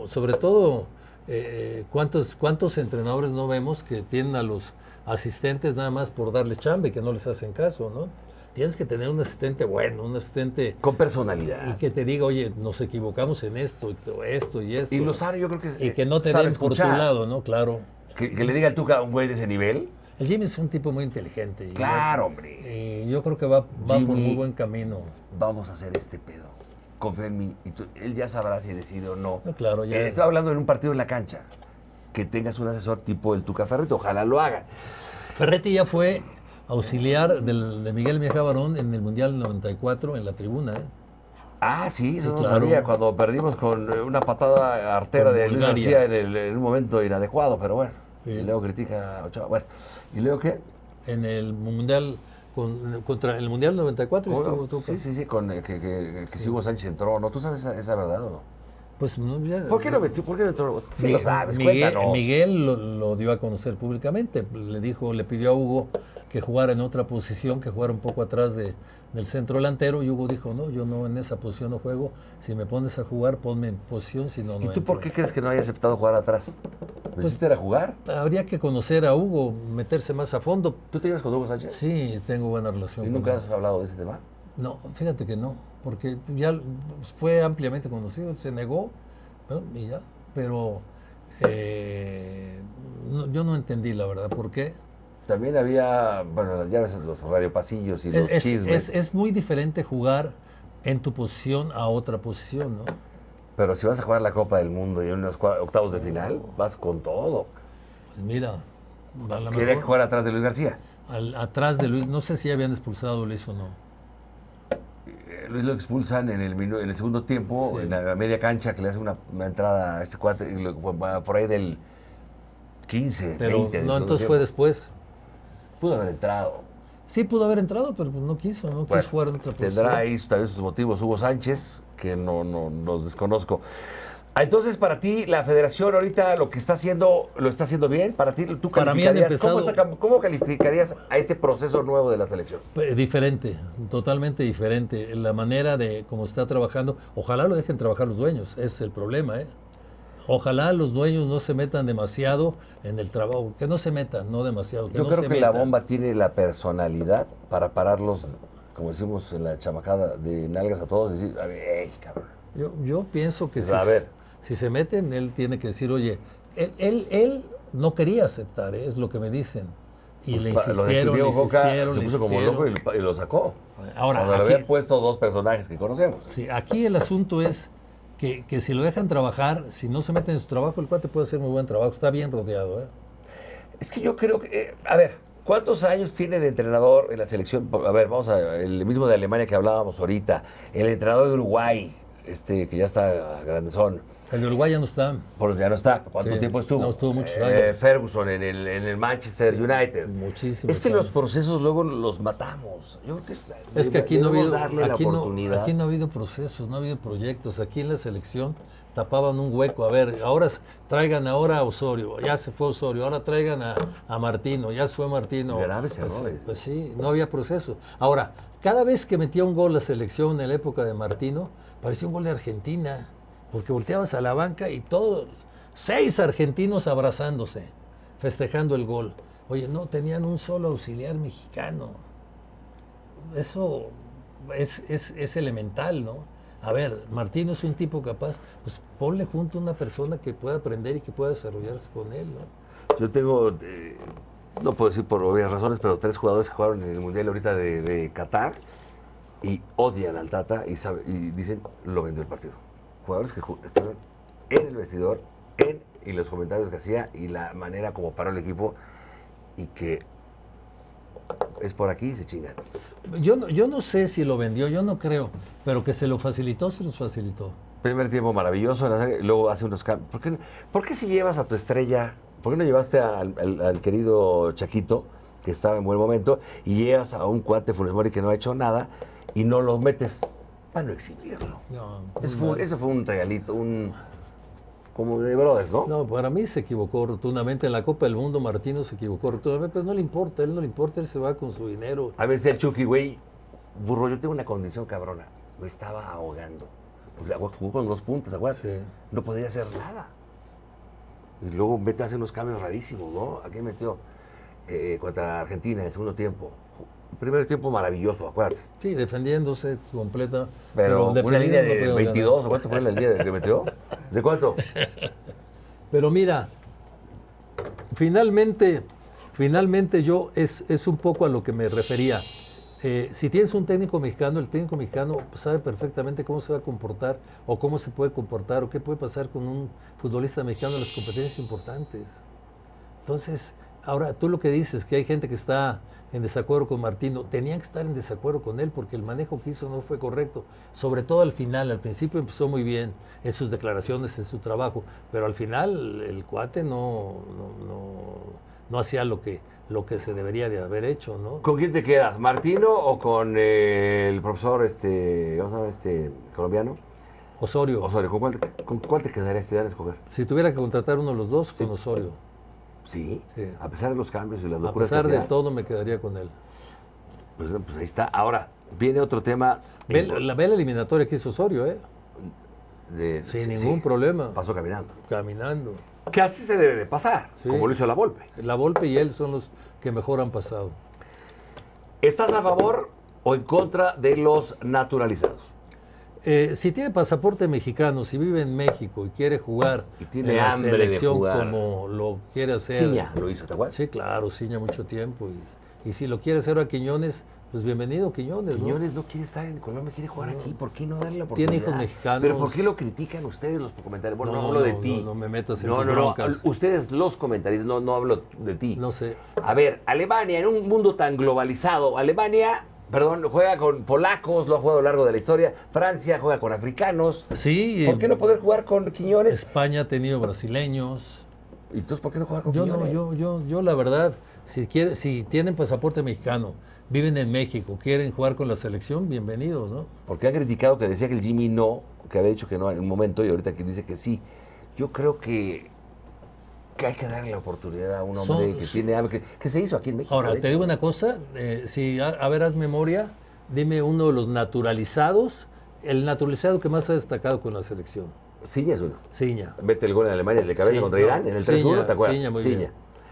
¿cuántos entrenadores no vemos que tienen a los asistentes nada más por darles chamba y que no les hacen caso, ¿no? Tienes que tener un asistente bueno, un asistente con personalidad. Y que te diga, oye, nos equivocamos en esto y esto. Y Lozano yo creo que y que no te den por tu lado, ¿no? Claro. Que le diga al Tuca a un güey de ese nivel. El Jimmy es un tipo muy inteligente. Claro, hombre. Y yo creo que va por muy buen camino. Vamos a hacer este pedo. Confía en mí. Y él ya sabrá si decide o no. No, claro, ya. Estaba hablando en un partido en la cancha. Que tengas un asesor tipo el Tuca Ferretti. Ojalá lo hagan. Ferretti ya fue auxiliar de Miguel Mejía Barón en el Mundial 94 en la tribuna. Ah, sí, eso sí, no sabía, cuando perdimos con una patada artera de Luis García en un momento inadecuado, pero bueno. Sí. Y luego critica a Ochoa. Bueno, ¿y luego qué? En el Mundial, contra el Mundial 94 estuvo Tuca. Sí, que Hugo Sánchez entró, ¿no? ¿Tú sabes esa verdad o no? Pues no, ya, ¿Por qué no metió? ¿Por qué no entró? Sí, lo sabes, cuéntanos. Miguel lo dio a conocer públicamente. Le pidió a Hugo que jugara en otra posición, que jugara un poco atrás del centro delantero, y Hugo dijo, no, yo no en esa posición no juego, si me pones a jugar, ponme en posición, si no, no ¿Y tú entro. por qué crees que no haya aceptado jugar atrás? ¿Necesitas ir a jugar? Habría que conocer a Hugo, meterse más a fondo. ¿Tú te llevas con Hugo Sánchez? Sí, tengo buena relación. ¿Y nunca has hablado de ese tema? No, fíjate que no, porque ya fue ampliamente conocido, se negó, ¿no? Y ya, pero yo no entendí la verdad, ¿por qué? También había, bueno, ya ves los radiopasillos y los chismes. Es muy diferente jugar en tu posición a otra posición, ¿no? Pero si vas a jugar la Copa del Mundo y en unos octavos de final, vas con todo. Pues mira, a lo quería jugar atrás de Luis García. Atrás de Luis, no sé si habían expulsado a Luis o no. Luis lo expulsan en el segundo tiempo, sí. En la media cancha, que le hace una entrada a este cuate, por ahí del 15, pero 20. No, entonces fue después. Pudo haber entrado. Sí, pudo haber entrado, pero pues no quiso jugar en otra posición. Tendrá ahí también sus motivos Hugo Sánchez, que no los desconozco. Entonces, para ti, la federación ahorita lo que está haciendo, ¿lo está haciendo bien? Para ti, ¿tú calificarías? ¿Cómo calificarías a este proceso nuevo de la selección? Diferente, totalmente diferente. La manera de cómo está trabajando, ojalá lo dejen trabajar los dueños, ese es el problema, ¿eh? Ojalá los dueños no se metan demasiado en el trabajo, que no se metan, no demasiado. Yo creo que la Bomba tiene la personalidad para pararlos, como decimos en la chamacada, de nalgas a todos, y decir, a ver, ey, cabrón. Yo pienso que si se meten, él tiene que decir, oye, él no quería aceptar, es lo que me dicen. Y pues le insistieron, se puso como loco y lo sacó. Ahora, cuando le habían puesto dos personajes que conocemos. Sí, aquí el asunto es que si lo dejan trabajar, si no se meten en su trabajo, el cuate puede hacer muy buen trabajo, está bien rodeado. Es que yo creo que, a ver, ¿cuántos años tiene de entrenador en la selección? A ver, vamos el mismo de Alemania que hablábamos ahorita, el entrenador de Uruguay, que ya está grandezón, El de Uruguay ya no está. Porque ya no está. ¿Cuánto Sí, tiempo estuvo? no, estuvo muchos años. Ferguson en el Manchester United. Muchísimos Es que años. los procesos luego los matamos. Yo creo que Es que aquí no ha debemos habido, darle la oportunidad. aquí no ha habido procesos, no ha habido proyectos. Aquí en la selección tapaban un hueco. A ver, ahora traigan ahora a Osorio, ya se fue Osorio, ahora traigan a Martino, ya se fue Martino. Graves errores. Pues sí, no había proceso. Ahora, cada vez que metía un gol la selección en la época de Martino, parecía un gol de Argentina, porque volteabas a la banca y todos, 6 argentinos abrazándose, festejando el gol. Oye, no, tenían un solo auxiliar mexicano. Eso es elemental, ¿no? A ver, Martino es un tipo capaz, pues ponle junto a una persona que pueda aprender y que pueda desarrollarse con él, ¿no? Yo tengo, no puedo decir por obvias razones, pero 3 jugadores que jugaron en el Mundial ahorita de Qatar y odian al Tata y dicen, lo vendió el partido. Jugadores que estuvieron en el vestidor, y los comentarios que hacía y la manera como paró el equipo y que es por aquí y se chingan. Yo no sé si lo vendió, yo no creo, pero que se lo facilitó, se los facilitó. Primer tiempo maravilloso, luego hace unos cambios. ¿Por qué si llevas a tu estrella, por qué no llevaste al querido Chaquito, que estaba en buen momento, y llevas a un cuate Funes Mori que no ha hecho nada y no lo metes para no exhibirlo? No, Ese fue un regalito, como de brothers, ¿no? No, para mí se equivocó rotundamente. En la Copa del Mundo Martino se equivocó rotundamente, pero no le importa, él se va con su dinero. A veces el Chucky, güey, burro, yo tengo una condición cabrona, me estaba ahogando. Pues jugó con 2 puntas, aguante. Sí. No podía hacer nada. Y luego mete a hacer unos cambios rarísimos, ¿no? Aquí metió contra Argentina en el segundo tiempo. Primer tiempo maravilloso, acuérdate. Sí, defendiéndose completa. Pero una línea de defendiendo no puede 22, ganar. ¿o cuánto fue la línea de que metió? ¿De cuánto? Pero mira, finalmente yo es un poco a lo que me refería. Si tienes un técnico mexicano, el técnico mexicano sabe perfectamente cómo se va a comportar o cómo se puede comportar o qué puede pasar con un futbolista mexicano en las competencias importantes. Entonces, ahora tú lo que dices, que hay gente que está en desacuerdo con Martino, tenían que estar en desacuerdo con él porque el manejo que hizo no fue correcto, sobre todo al final. Al principio empezó muy bien en sus declaraciones, en su trabajo, pero al final el cuate no hacía lo que se debería de haber hecho, ¿no? ¿Con quién te quedas? ¿Martino o con el profesor ¿cómo se llama colombiano? Osorio. Osorio, ¿con cuál te quedarías? ¿Te dan a escoger? Si tuviera que contratar uno de los dos, con Osorio. ¿Sí? Sí. A pesar de los cambios y las A locuras pesar que de hacía. todo, me quedaría con él. Pues ahí está. Ahora, viene otro tema. Ve la eliminatoria que hizo Osorio, ¿eh? Sin ningún problema. Pasó caminando. Caminando. Que así se debe de pasar, Sí. como lo hizo la Volpe. La Volpe y él son los que mejor han pasado. ¿Estás a favor o en contra de los naturalizados? Si tiene pasaporte mexicano, si vive en México y quiere jugar Y tiene en la hambre de selección jugar. como lo quiere hacer. Ciña lo hizo, ¿te acuerdas? Sí, claro, Ciña mucho tiempo. Y si lo quiere hacer a Quiñones, pues bienvenido Quiñones, ¿no? Quiñones no quiere estar en Colombia, quiere jugar aquí. ¿Por qué no darle la oportunidad? Tiene hijos mexicanos. ¿Pero por qué lo critican ustedes los comentarios? Bueno, no hablo de ti. No me metas en No, tus no, broncas. ustedes los comentaristas, no hablo de ti. No sé. A ver, Alemania, en un mundo tan globalizado, juega con polacos, lo ha jugado a lo largo de la historia. Francia juega con africanos. Sí. ¿Por qué no poder jugar con Quiñones? España ha tenido brasileños. ¿Y entonces por qué no jugar con Yo Quiñones? yo la verdad, si tienen pasaporte mexicano, viven en México, quieren jugar con la selección, bienvenidos, ¿no? Porque han criticado que decía que el Jimmy no, que había dicho que no en un momento y ahorita que dice que sí. Yo creo que hay que darle la oportunidad a un hombre que tiene algo que se hizo aquí en México. Ahora, de te hecho. digo una cosa, a ver, haz memoria, dime uno de los naturalizados, el naturalizado que más ha destacado con la selección. Ciña es uno. Ciña. Mete el gol en Alemania, el de cabeza Sí, contra no, Irán, en el Ciña, 3-1, ¿te acuerdas? Ciña, muy bien.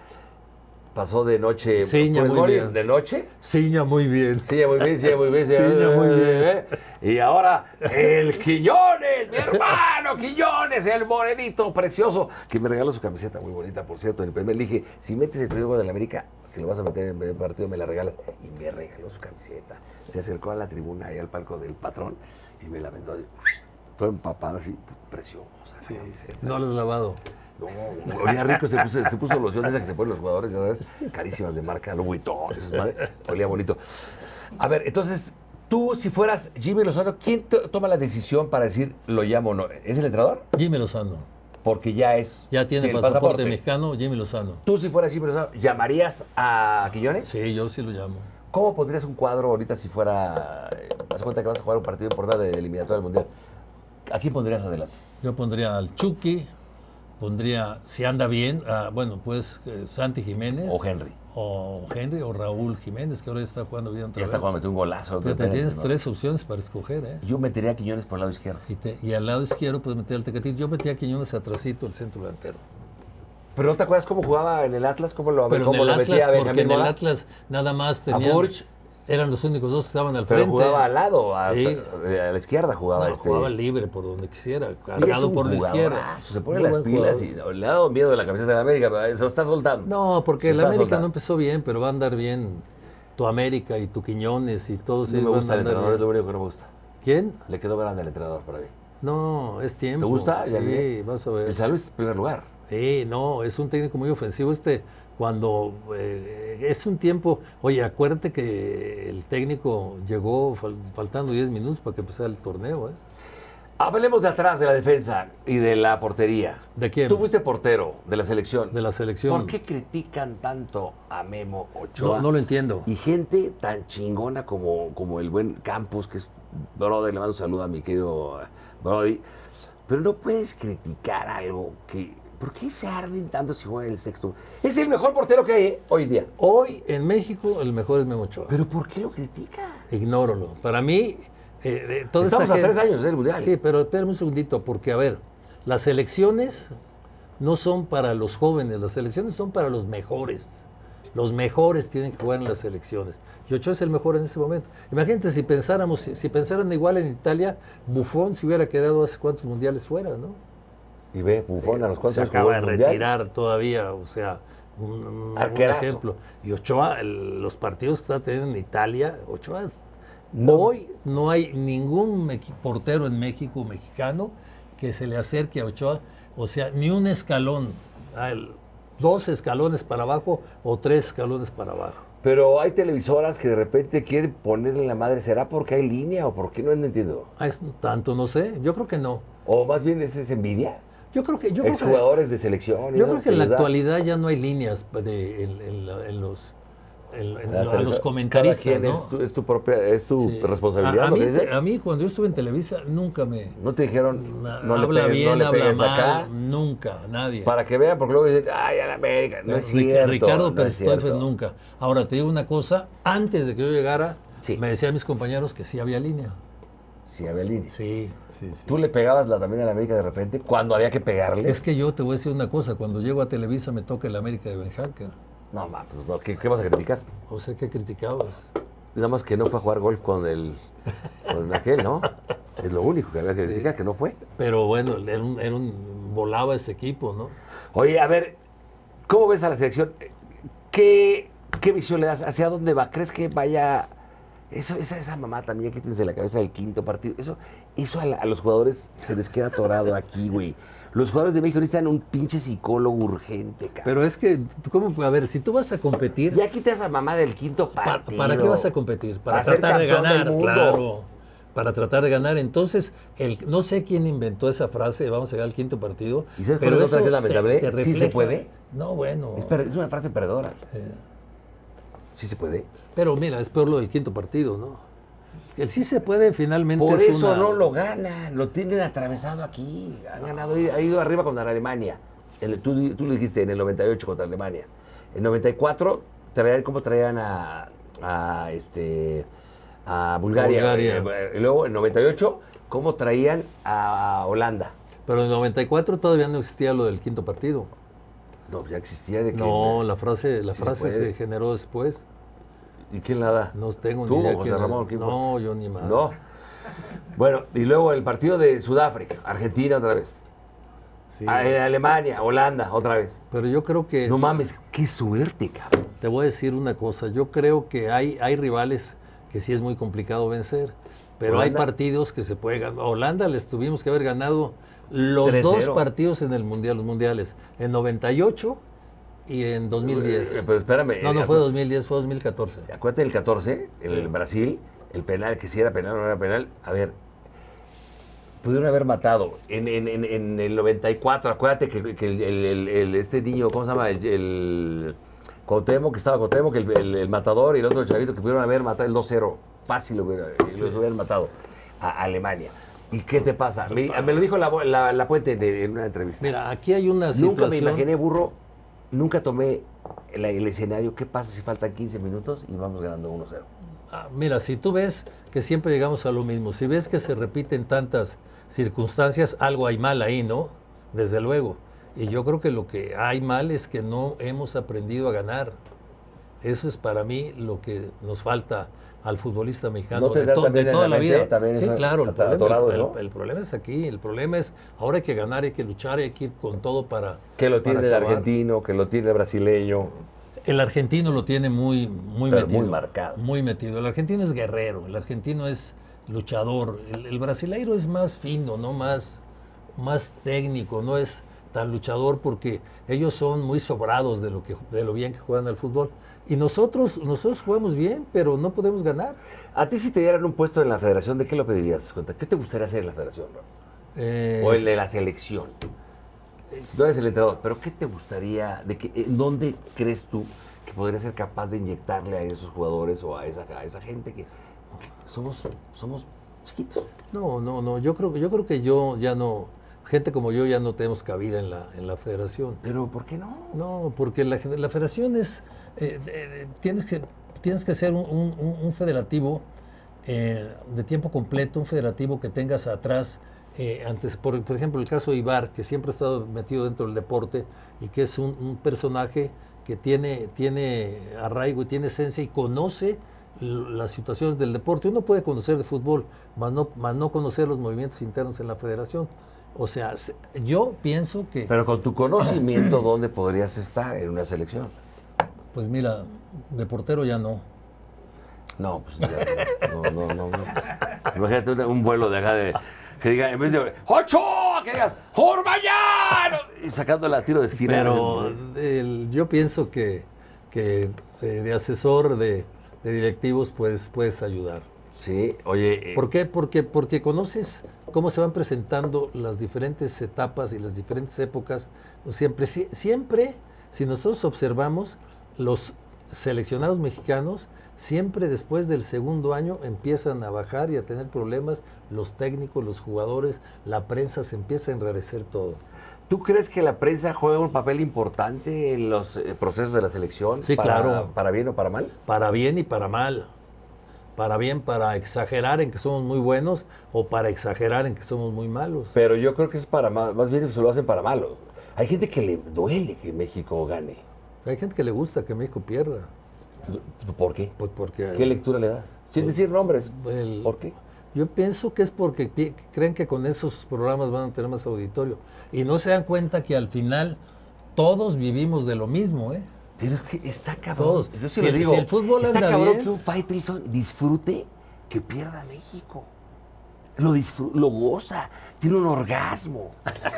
Pasó de noche. Ciña, Funes muy Mori, bien. ¿de noche? Ciña muy bien. Ciña muy bien, Ciña muy bien. Ciña muy bien. Y ahora, el Quiñones, mi hermano Quiñones, el morenito precioso, que me regaló su camiseta muy bonita, por cierto. En el primer le dije, si metes el primer gol de la América, que lo vas a meter en el primer partido, me la regalas. Y me regaló su camiseta. Se acercó a la tribuna, ahí al palco del patrón, y me la aventó así, toda empapada, así, preciosa. Sí, camiseta. no lo has lavado. No, olía rico, se puso loción esa que se ponen los jugadores, ya sabes, carísimas de marca, Louis Vuitton, esas madres, olía bonito. A ver, entonces, Tú, si fueras Jimmy Lozano, ¿quién toma la decisión para decir lo llamo o no? ¿Es el entrenador? Jimmy Lozano. Porque ya es. Ya tiene el pasaporte mexicano, Jimmy Lozano. Tú, si fueras Jimmy Lozano, ¿llamarías a Quiñones? Sí, yo sí lo llamo. ¿Cómo pondrías un cuadro ahorita si fuera. Haz cuenta que vas a jugar un partido importante de eliminatoria del Mundial? ¿A quién pondrías adelante? Yo pondría al Chucky, pondría, si anda bien, pues Santi Jiménez. O Henry. O Henry o Raúl Jiménez, que ahora está jugando bien otra Ya está vez. jugando, metió un golazo. Pero te tienes 3 opciones para escoger, ¿eh? Yo metería a Quiñones por el lado izquierdo. Y al lado izquierdo puedes meter al Tecatito. Yo metía a Quiñones atrasito, el centro delantero. ¿Pero no te acuerdas cómo jugaba en el Atlas? ¿Cómo lo, Pero cómo en el lo Atlas, metía porque Benjamín en el Mora? Atlas nada más A tenían... Furch, Eran los únicos dos que estaban al pero frente. jugaba al lado, Sí. a la izquierda jugaba No, jugaba libre por donde quisiera, Y es cargado un por la izquierda. jugadorazo, se pone Muy las buen pilas jugador. y le ha dado miedo de la camiseta de la América, pero se lo está soltando. No, porque Se el está América soltando. no empezó bien, pero va a andar bien tu América y tu Quiñones y todos No ellos me van gusta a el andar entrenador, es bien. lo único que no me gusta. ¿Quién? Le quedó grande el entrenador para mí. No, es tiempo. ¿Te gusta? Sí, vas a ver. El San Luis es primer lugar. Sí, no, es un técnico muy ofensivo. Cuando es un tiempo, oye, acuérdate que el técnico llegó faltando 10 minutos para que empezara el torneo, ¿eh? Hablemos de atrás, de la defensa y de la portería. ¿De quién? Tú fuiste portero de la selección. De la selección. ¿Por qué critican tanto a Memo Ochoa? No lo entiendo. Y gente tan chingona como el buen Campos, que es brother, le mando un saludo a mi querido Brody. Pero no puedes criticar algo que... ¿Por qué se arden tanto si juega el sexto? Es el mejor portero que hay hoy en día. Hoy en México el mejor es Memo Ochoa. ¿Pero por qué lo critica? Ignóralo. Para mí, toda esta Estamos a gente- 3 años del Mundial. Sí, pero espérame un segundito, porque a ver, las elecciones no son para los jóvenes, las elecciones son para los mejores. Los mejores tienen que jugar en las elecciones. Y Ochoa es el mejor en ese momento. Imagínate si pensáramos, si pensaran igual en Italia, Buffon se hubiera quedado hace cuántos mundiales fuera, ¿no? Y ve, Buffon a los Se cuantos años acaba jugó de el Mundial. retirar todavía, o sea, un Arquerazo. ejemplo. Y Ochoa, los partidos que está teniendo en Italia, Ochoa, No. hoy no hay ningún portero en México, mexicano, que se le acerque a Ochoa, o sea, ni un escalón, 2 escalones para abajo o 3 escalones para abajo. Pero hay televisoras que de repente quieren ponerle la madre. ¿Será porque hay línea o por qué? No entiendo. Tanto no sé, yo creo que no. O más bien es envidia. Yo creo que Exjugadores de selección. Yo creo que en la les da- actualidad ya no hay líneas a los comentaristas, Cada quien ¿no? es tu propia, es tu Sí. responsabilidad. A ¿lo mí, que dices? a mí, cuando yo estuve en Televisa, nunca me... No te dijeron, no le habla pegues, bien, no le habla pegues mal, acá, nunca, nadie. para que vean, porque luego dicen, ay, a la América. No es cierto. Ricardo no es Pérez Stoifer cierto. nunca. Ahora, te digo una cosa, antes de que yo llegara, Sí. me decían mis compañeros que sí había línea. Sí, había línea. Sí, sí, sí. ¿Tú le pegabas también a la América de repente cuando había que pegarle? Es que yo te voy a decir una cosa, cuando llego a Televisa me toca el América de Ben Hacker. No, ma, pues no, ¿qué vas a criticar? O sea, ¿qué criticabas? Nada más que no fue a jugar golf con aquel, ¿no? Es lo único que había que criticar, que no fue. Pero bueno, volaba ese equipo, ¿no? Oye, a ver, ¿cómo ves a la selección? ¿Qué visión le das? ¿Hacia dónde va? ¿Crees que vaya...? Esa mamá también, quítense la cabeza del quinto partido. Eso a los jugadores se les queda atorado aquí, güey. Los jugadores de México necesitan un pinche psicólogo urgente, cabrón. Pero es que, ¿cómo? A ver, si tú vas a competir, Ya quita esa mamá del quinto partido. ¿para qué vas a competir? Para ser tratar de campeón del ganar, mundo. claro. Para tratar de ganar. Entonces, no sé quién inventó esa frase, vamos a llegar al quinto partido. ¿Y sabes cuál es otra que es lamentable? te ¿Sí se refleja- puede? No, bueno. Es una frase perdedora. Sí se puede. Pero mira, es peor lo del quinto partido, ¿no? El sí se puede finalmente Por es eso una... no lo ganan, lo tienen atravesado aquí. Han ganado, ha ido arriba contra Alemania. Tú lo dijiste, en el 98 contra Alemania. En el 94, cómo traían a Bulgaria. Bulgaria. Y luego, en el 98, cómo traían a Holanda. Pero en el 94 todavía no existía lo del quinto partido. No, ya existía de que... No, la frase Sí se puede. se generó después. ¿Y quién la da? No tengo ¿Tú ni idea. o José quién- Ramón? ¿Quién fue? No, yo ni más. No. Bueno, y luego el partido de Sudáfrica, Argentina otra vez. Sí. Alemania, Holanda otra vez. Pero yo creo que... No mames, qué suerte, cabrón. Te voy a decir una cosa, yo creo que hay rivales que sí es muy complicado vencer, pero ¿Holanda? hay partidos que se puede ganar. A Holanda les tuvimos que haber ganado los 3-0. 2 partidos en el mundial, los mundiales, en 98 y en 2010. Pero espérame. No fue 2010, fue 2014. Acuérdate del 14, en el Brasil, el penal, que si era penal o no era penal, a ver, pudieron haber matado. En el 94, acuérdate que este niño, ¿cómo se llama? El Cuauhtémoc, que estaba Cuauhtémoc, el matador y el otro chavito, que pudieron haber matado el 2-0. Fácil los hubieran matado a Alemania. ¿Y qué te pasa? Me lo dijo la Puente en una entrevista. Mira, aquí hay una situación... Nunca me imaginé, burro, nunca tomé el escenario. ¿Qué pasa si faltan 15 minutos y vamos ganando 1-0? Mira, si tú ves que siempre llegamos a lo mismo, si ves que se repiten tantas circunstancias, algo hay mal ahí, ¿no? Desde luego. Y yo creo que lo que hay mal es que no hemos aprendido a ganar. Eso es para mí lo que nos falta al futbolista mexicano de toda la vida. Sí, claro, el problema es aquí, el problema es ahora hay que ganar, hay que luchar, hay que ir con todo para... Que lo tiene el argentino, que lo tiene el brasileño. El argentino lo tiene muy metido. Muy marcado. Muy metido. El argentino es guerrero, el argentino es luchador. El brasileiro es más fino, ¿no? Más técnico, no es tan luchador porque ellos son muy sobrados de lo bien que juegan al fútbol. Y nosotros jugamos bien, pero no podemos ganar. A ti si te dieran un puesto en la federación, ¿de qué lo pedirías? ¿Qué te gustaría hacer en la federación? O en la selección. Si tú eres el entrenador, pero ¿qué te gustaría? ¿Dónde crees tú que podrías ser capaz de inyectarle a esos jugadores o a esa gente que somos chiquitos? No. Yo creo que yo ya no... Gente como yo ya no tenemos cabida en la federación. ¿Pero por qué no? No, porque la federación es... tienes que ser un federativo de tiempo completo, un federativo que tengas atrás, antes, por ejemplo, el caso de Ibar, que siempre ha estado metido dentro del deporte y que es un personaje que tiene arraigo y tiene esencia y conoce las situaciones del deporte. Uno puede conocer de fútbol, mas no conocer los movimientos internos en la federación. O sea, yo pienso que... Pero con tu conocimiento, ¿dónde podrías estar en una selección? Pues mira, de portero ya no. No, pues ya, no. Imagínate un vuelo de acá que diga, en vez de ¡Ocho! Que digas ¡Jormayán! Y sacándola a tiro de esquina. Pero yo pienso que de asesor de directivos puedes ayudar. Sí, oye... ¿Por qué? Porque conoces cómo se van presentando las diferentes etapas y las diferentes épocas. Siempre, si nosotros observamos, los seleccionados mexicanos siempre después del segundo año empiezan a bajar y a tener problemas, los técnicos, los jugadores, la prensa, se empieza a enrarecer todo. ¿Tú crees que la prensa juega un papel importante en los procesos de la selección? Sí, claro. ¿Para bien o para mal? Para bien y para mal. Para bien, para exagerar en que somos muy buenos o para exagerar en que somos muy malos. Pero yo creo que es para más bien se lo hacen para malo. Hay gente que le duele que México gane. Hay gente que le gusta que México pierda. ¿Por qué? Pues porque... ¿Qué lectura le da? Sin decir nombres. ¿Por qué? Yo pienso que es porque creen que con esos programas van a tener más auditorio. Y no se dan cuenta que al final todos vivimos de lo mismo, ¿eh? Pero es que está cabrón. Todos. Yo sí lo digo. Si el fútbol está anda cabrón bien, que un Faitelson disfrute que pierda México. Lo goza. Tiene un orgasmo.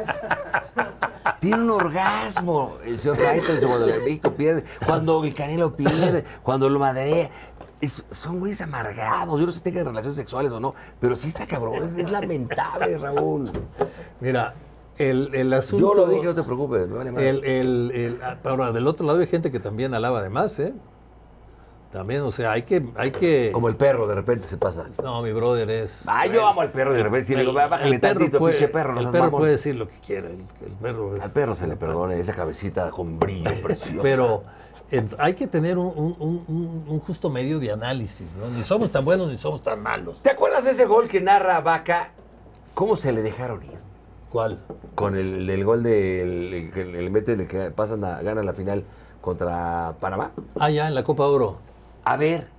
Tiene un orgasmo el señor Faitelson cuando México pierde, cuando el Canelo pierde, cuando lo madrea. Son güeyes amargados. Yo no sé si tengan relaciones sexuales o no, pero sí está cabrón. Es lamentable, Raúl. Mira, el asunto... Yo lo dije, no te preocupes. Me vale madre. Ahora, del otro lado hay gente que también alaba de más, ¿eh? También, o sea, hay que... Como el perro, de repente se pasa. No, mi brother es... Yo amo al perro, de repente. Si le digo, bájale tantito, pinche perro. El perro puede decir lo que quiera. El perro es... Al perro se le perdone esa cabecita con brillo preciosa. Pero hay que tener un justo medio de análisis, ¿no? Ni somos tan buenos ni somos tan malos. ¿Te acuerdas de ese gol que narra Vaca? ¿Cómo se le dejaron ir? ¿Cuál? Con el gol el mete de que gana la final contra Panamá. Ya, en la Copa Oro. A ver.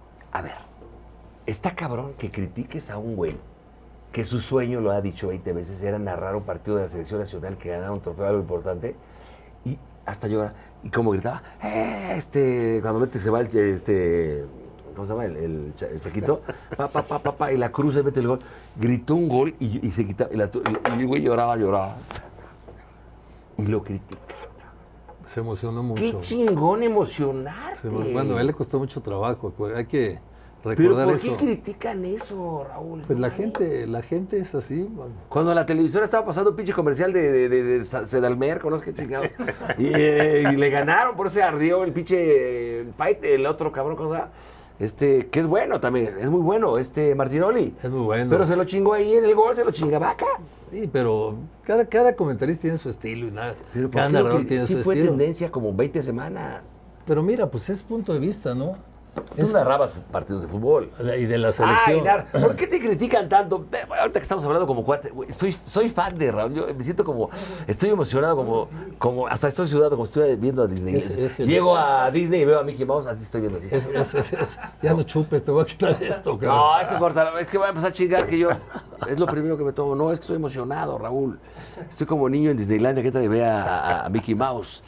Está cabrón que critiques a un güey que su sueño, lo ha dicho 20 veces, era narrar un partido de la selección nacional que ganara un trofeo, algo importante, y hasta llora. Y como gritaba, cuando mete se va ¿cómo se llama? El Chaquito, y la cruza y mete el gol. Gritó un gol y se quitaba, y el güey lloraba. Y lo critica. Se emocionó mucho. ¡Qué chingón emocionarte! Bueno, a él le costó mucho trabajo. Hay recordar ¿Pero por eso. qué critican eso, Raúl? Pues la No. gente es así, mano. Cuando la televisora estaba pasando un pinche comercial de Sedalmer, con los que chingados. Y le ganaron, por eso se ardió el pinche fight, el otro cabrón, cosa. Que es bueno también, es muy bueno, Martinoli. Es muy bueno. Pero se lo chingó ahí en el gol, se lo chinga Vaca. Sí, pero cada comentarista tiene su estilo y nada. Pero Cada narrador tiene sí su fue estilo. tendencia como 20 semanas. Pero mira, pues es punto de vista, ¿no? Tú narrabas partidos de fútbol. Y de la selección. Ay, ¿por qué te critican tanto? Ahorita que estamos hablando como cuate, güey, soy fan de Raúl. Yo me siento como, estoy emocionado, como hasta estoy sudado, como si estuviera viendo a Disney. Llego a Disney y veo a Mickey Mouse, así estoy viendo así. Ya no chupes, te voy a quitar esto, cabrón. No, eso corta, es que voy a empezar a chingar que yo, es lo primero que me tomo. No, es que estoy emocionado, Raúl. Estoy como niño en Disneylandia que entra y ve a Mickey Mouse.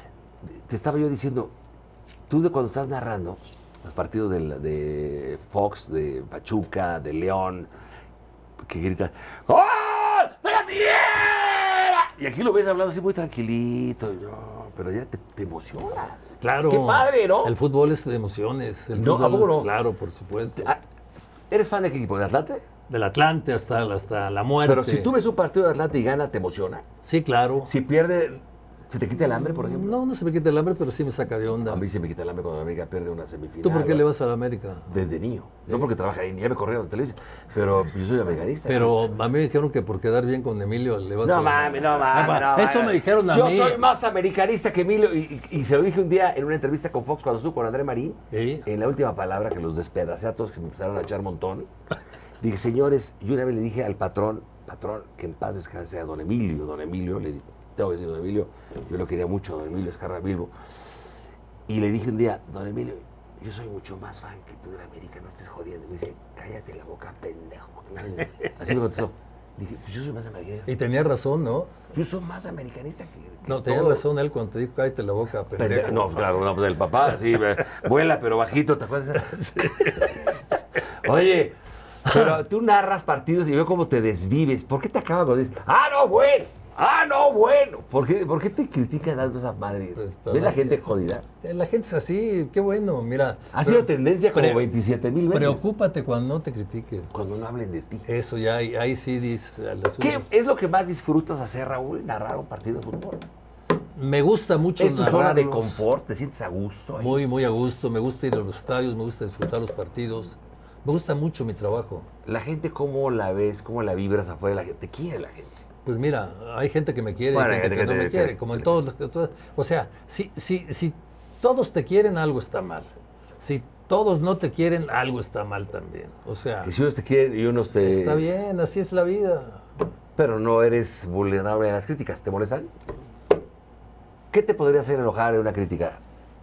Te estaba yo diciendo, tú de cuando estás narrando los partidos de Fox, de Pachuca, de León, que gritan ¡Gol! ¡De la Fiera! Y aquí lo ves hablando así muy tranquilito. No, pero ya te emocionas. Claro. ¡Qué padre!, ¿no? El fútbol es de emociones. El No, fútbol ¿a poco no? Claro, por supuesto. ¿Eres fan de qué equipo? ¿De Atlante? Del Atlante hasta la muerte. Pero si tú ves un partido de Atlante y gana, ¿te emociona? Sí, claro. Si pierde, ¿se te quita el hambre, por ejemplo? No se me quita el hambre, pero sí me saca de onda. A mí se me quita el hambre cuando la América pierde una semifinal. ¿Tú por qué le vas a la América? Desde niño. No porque trabaja ahí, ya me corrieron en televisión. Pero yo soy americanista. Pero a mí me dijeron que por quedar bien con Emilio le vas a No la... mames, no mames. no Eso mames. me dijeron a yo mí. Yo soy más americanista que Emilio. Y se lo dije un día en una entrevista con Fox cuando estuvo con André Marín. ¿Sí? En la última palabra que los despedacé a todos, que me empezaron a echar montón. Dije, señores, yo una vez le dije al patrón, que en paz descanse a don Emilio, le dije, tengo que decir don Emilio, yo lo quería mucho, don Emilio Escarra Bilbo. Y le dije un día, don Emilio, yo soy mucho más fan que tú de la América, no estés jodiendo. Y me dice, cállate la boca, pendejo. Así me contestó. Dije, pues yo soy más americanista. Y tenía razón, ¿no? Yo soy más americanista que No, tenía todo. razón él cuando te dijo, cállate la boca, pendejo. No, claro, no, pues el papá, sí, vuela, pero bajito, ¿te acuerdas? Oye, pero tú narras partidos y veo cómo te desvives. ¿Por qué te acabas cuando dices, no, bueno! ¡Ah, no, bueno! ¿Por qué te critican tanto esa madre? Pues, ¿Ves la gente jodida? La gente es así, qué bueno, mira. Ha sido tendencia como 27,000 veces. Preocúpate cuando no te critiquen. Cuando no hablen de ti. Eso ya, ahí sí dices. ¿Qué es lo que más disfrutas hacer, Raúl? Narrar un partido de fútbol. Me gusta mucho ¿Es tu zona de narrarlos. confort? ¿Te sientes a gusto ahí? Muy, muy a gusto. Me gusta ir a los estadios, me gusta disfrutar los partidos. Me gusta mucho mi trabajo. La gente, ¿cómo la ves? ¿Cómo la vibras afuera? La gente te quiere, la gente. Pues mira, hay gente que me quiere, Bueno, hay gente que no me quiere, como en todos. O sea, si todos te quieren, algo está mal. Si todos no te quieren, algo está mal también. O sea, Y si unos te quieren y unos te... está bien, así es la vida. Pero no eres vulnerable a las críticas. ¿Te molestan? ¿Qué te podría hacer enojar de una crítica?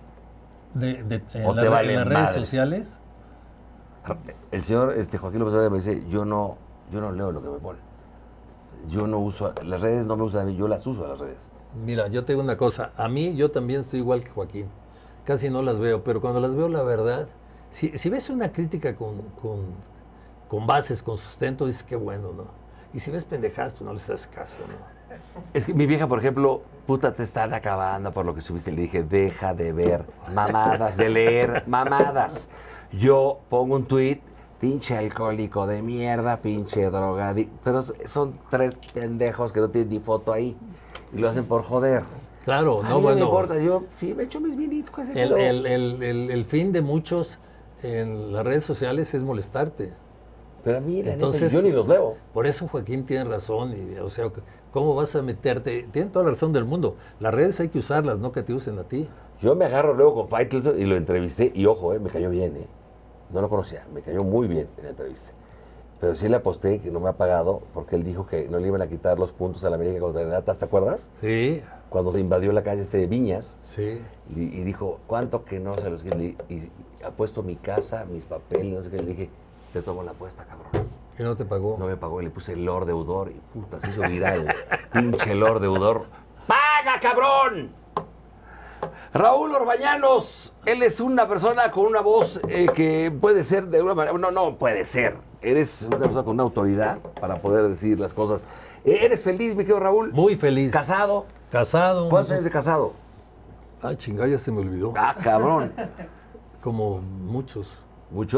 En ¿O te valen en las redes madres? sociales, El señor Joaquín López Obrador me dice, yo no leo lo que me pone. Yo no uso, las redes no me usan a mí, yo las uso a las redes. mira, yo te digo una cosa. A mí, yo también estoy igual que Joaquín. Casi no las veo, pero cuando las veo, la verdad, si ves una crítica con bases, con sustento, dices qué bueno, ¿no? Y si ves pendejadas, pues no les haces caso, ¿no? Es que mi vieja, por ejemplo, puta, te están acabando por lo que subiste. Le dije, deja de ver mamadas, de leer mamadas. Yo pongo un tuit, pinche alcohólico de mierda, pinche drogadicto. Pero son 3 pendejos que no tienen ni foto ahí. Y lo hacen por joder. Claro, A no, mí bueno. me importa, yo sí me echo mis vinitos con ese pedo. El fin de muchos en las redes sociales es molestarte. Pero a mí, la Entonces, neta, yo ni los leo. Por eso Joaquín tiene razón. O sea, ¿cómo vas a meterte? Tiene toda la razón del mundo. Las redes hay que usarlas, no que te usen a ti. Yo me agarro luego con Faitelson y lo entrevisté. Y ojo, me cayó bien, No lo conocía, me cayó muy bien en la entrevista. Pero sí le aposté que no me ha pagado porque él dijo que no le iban a quitar los puntos a la América contra Renatas, ¿te acuerdas? Sí, Cuando se invadió la calle Viñas sí. y dijo, ¿cuánto que no se los quita? Y apuesto mi casa, mis papeles, no sé qué. Le dije, te tomo la apuesta, cabrón. Y no te pagó. No me pagó y le puse Lord Deudor y puta, se hizo viral. Pinche Lord Deudor. ¡Paga, cabrón! Raúl Orbañanos, él es una persona con una voz que puede ser de una manera... No puede ser. Eres una persona con una autoridad para poder decir las cosas. ¿Eres feliz, mi querido Raúl? Muy feliz. ¿Casado? Casado. ¿Cuántos años de casado? Ah, chingada, ya se me olvidó. Ah, cabrón. Como muchos. ¿Muchos?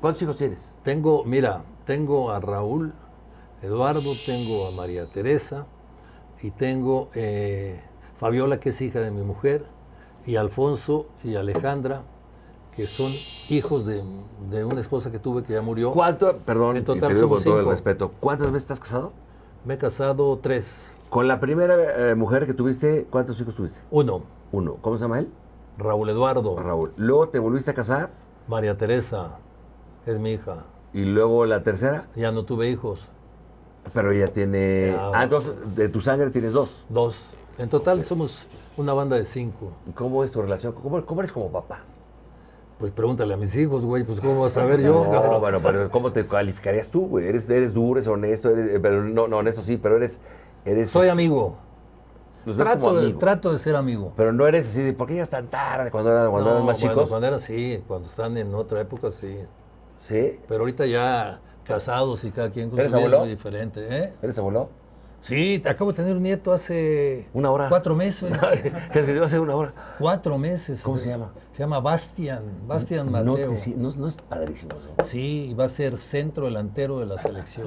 ¿Cuántos hijos tienes? Tengo a Raúl, Eduardo, tengo a María Teresa y tengo Fabiola, que es hija de mi mujer, y Alfonso y Alejandra, que son hijos de una esposa que tuve que ya murió. Perdón, En total y te digo somos con todo el 5. respeto, ¿cuántas veces estás casado? Me he casado 3. Con la primera mujer que tuviste, ¿cuántos hijos tuviste? 1, Uno. ¿Cómo se llama él? Raúl Eduardo. Raúl. Luego te volviste a casar María Teresa es mi hija. y luego la tercera, Ya no tuve hijos. pero ella tiene... Ya. entonces de tu sangre tienes 2. 2. En total somos una banda de 5. ¿Y cómo es tu relación? ¿Cómo eres como papá? Pues pregúntale a mis hijos, güey, pues cómo vas a ver yo. No, cabrón? bueno, pero ¿cómo te calificarías tú, güey? Eres duro, eres honesto, pero no, honesto sí, pero eres Soy amigo. Los ves como amigo. Trato de ser amigo. Pero no eres así de, ¿por qué llegas tan tarde cuando eran No, más bueno, chicos? cuando era así, cuando están en otra época, sí. ¿Sí? Pero ahorita ya casados y cada quien con ¿Eres su vida es abuelo? muy diferente, ¿eh? ¿Eres abuelo? Sí, acabo de tener un nieto hace... 1 hora. 4 meses. Es que yo hace 1 hora. 4 meses. ¿Cómo se llama? Se llama Bastian No, Mateo. no es padrísimo eso. Sí, y va a ser centro delantero de la selección.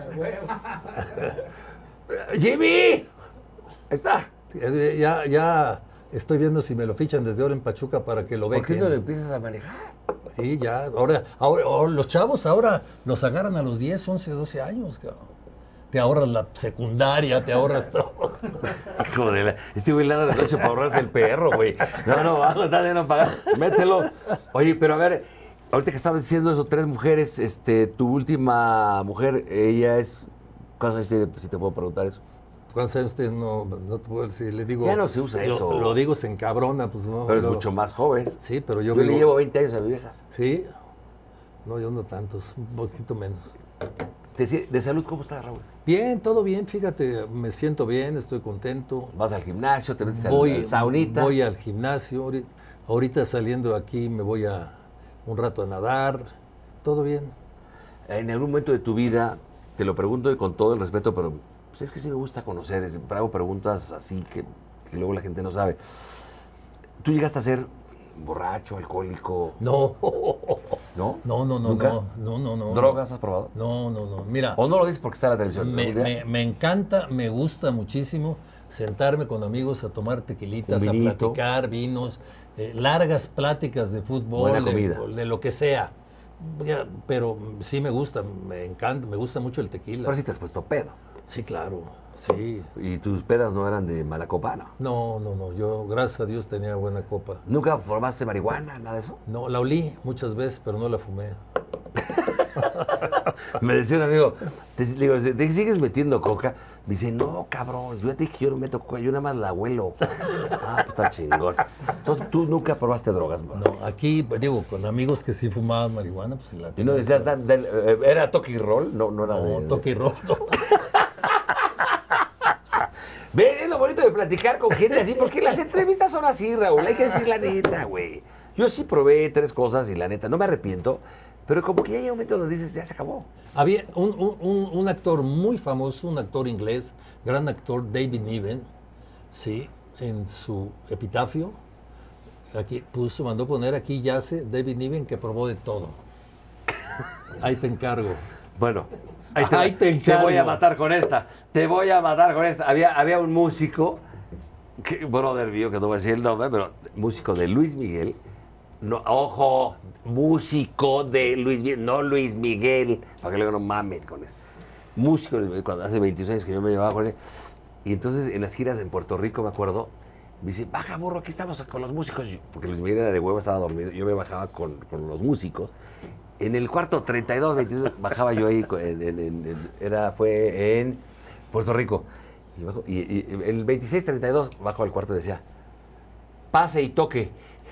¡Jimmy! Está. Ya estoy viendo si me lo fichan desde ahora en Pachuca para que lo ¿Por qué bequen. no le empiezas a manejar? Sí, ya. Ahora, los chavos ahora los agarran a los 10, 11, 12 años, cabrón. Te ahorras la secundaria, te ahorras todo. Hijo de la... Este güey le da la noche para ahorrarse el perro, güey. No, vamos, está de no pagar. Mételo. Oye, pero a ver, ahorita que estabas diciendo eso, 3 mujeres, tu última mujer, ella es... ¿Cuántos años tiene? Si te puedo preguntar eso. ¿Cuántos años usted no te puedo decir? Le digo, Ya no se usa eso. Lo digo, se encabrona, pues no. Pero es no. mucho más joven. Sí, pero yo Yo le vivo- llevo 20 años a mi vieja. Sí. No, yo no tantos, un poquito menos. De salud, ¿cómo estás, Raúl? Bien, todo bien, fíjate, me siento bien, estoy contento. Vas al gimnasio, te metes al saunita. Voy al gimnasio, ahorita saliendo de aquí me voy un rato a nadar, todo bien. En algún momento de tu vida, te lo pregunto y con todo el respeto, pero pues es que sí me gusta conocer, hago preguntas así que luego la gente no sabe. ¿Tú llegaste a ser borracho, alcohólico? No, ¿No? no, ¿Nunca? no. ¿Drogas has probado? No. Mira, ¿O no lo dices porque está en la televisión? me encanta, me gusta muchísimo sentarme con amigos a tomar tequilitas, Un a vinito. platicar, vinos, largas pláticas de fútbol, Buena comida. de lo que sea. Pero sí me gusta, me encanta, me gusta mucho el tequila. Pero sí te has puesto pedo. Sí, claro, sí. Y tus pedas no eran de mala copa, ¿no? No, yo gracias a Dios tenía buena copa. ¿Nunca formaste marihuana, nada de eso? No, la olí muchas veces, pero no la fumé. Me decía un amigo, le digo, ¿te sigues metiendo coca? Me dice, no, cabrón, yo ya te dije que yo no meto coca, yo nada más la huelo. Pues está chingón. Entonces, ¿tú nunca probaste drogas? No, aquí, digo, con amigos que sí fumaban marihuana, pues la Y no decías, ¿era toque y roll? No era No, de... toque y roll, no. Ve, es lo bonito de platicar con gente así, porque las entrevistas son así, Raúl, hay que decir la neta, güey. Yo sí probé 3 cosas y la neta, no me arrepiento, pero como que ya hay un momento donde dices, ya se acabó. Había un actor muy famoso, un actor inglés, gran actor, David Niven, sí, en su epitafio, aquí mandó poner, aquí yace David Niven, que probó de todo. Ahí te encargo. Bueno, Ahí te te encargo. voy a matar con esta, te voy a matar con esta. Había un músico, brother mío, que no voy a decir el nombre, pero músico de Luis Miguel. No, ojo, músico de Luis Miguel, no Luis Miguel, para que luego no mamen con eso. Músico, cuando hace 26 años que yo me llevaba con él. Y entonces en las giras en Puerto Rico, me acuerdo, me dice, baja burro, aquí estamos con los músicos. Porque Luis Miguel era de huevo, estaba dormido, yo me bajaba con los músicos. En el cuarto 32, 22, bajaba yo ahí, fue en Puerto Rico. Y el 26, 32, bajo al cuarto y decía, pase y toque.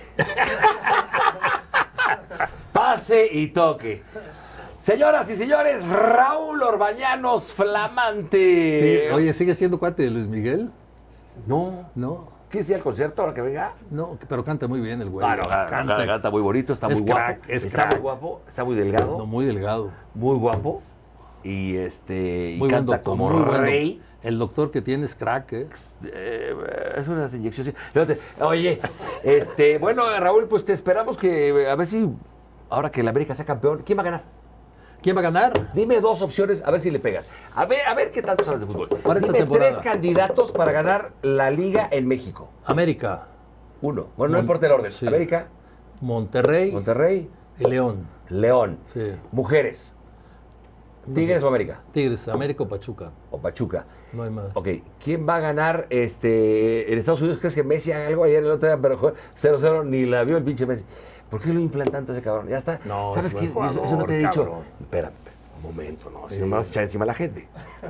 Pase y toque. Señoras y señores, Raúl Orbañanos Flamante. Sí, oye, ¿sigue siendo cuate de Luis Miguel? No. No, ¿Quieres ir al concierto ahora que venga? no, pero canta muy bien el güey. Canta muy bonito, está Es muy guapo. crack, es está crack. muy guapo, está muy delgado, No, muy delgado. muy guapo. Y Muy buen canta doctor, como muy bueno. rey. El doctor que tiene es crack, ¿eh? Es unas inyecciones. Oye, bueno, Raúl, pues te esperamos que a ver si ahora que el América sea campeón, ¿quién va a ganar? ¿Quién va a ganar? Dime 2 opciones, a ver si le pegas. A ver qué tanto sabes de fútbol. Para esta Dime temporada. 3 candidatos para ganar la Liga en México. América, 1. Bueno, no importa el orden. Sí. América, Monterrey Monterrey, y León. León. Sí. Mujeres. ¿Tigres o América? Tigres, América o Pachuca. O Pachuca. No hay más. Ok, ¿quién va a ganar en Estados Unidos? ¿Crees que Messi haga algo ayer el otro día? Pero 0-0, ni la vio el pinche Messi. ¿Por qué lo inflan tanto ese cabrón? Ya está. No, ¿Sabes es qué? buen Eso no te he jugador, dicho. cabrón. Espera, un momento, ¿no? Si no me vas a echar encima a la gente.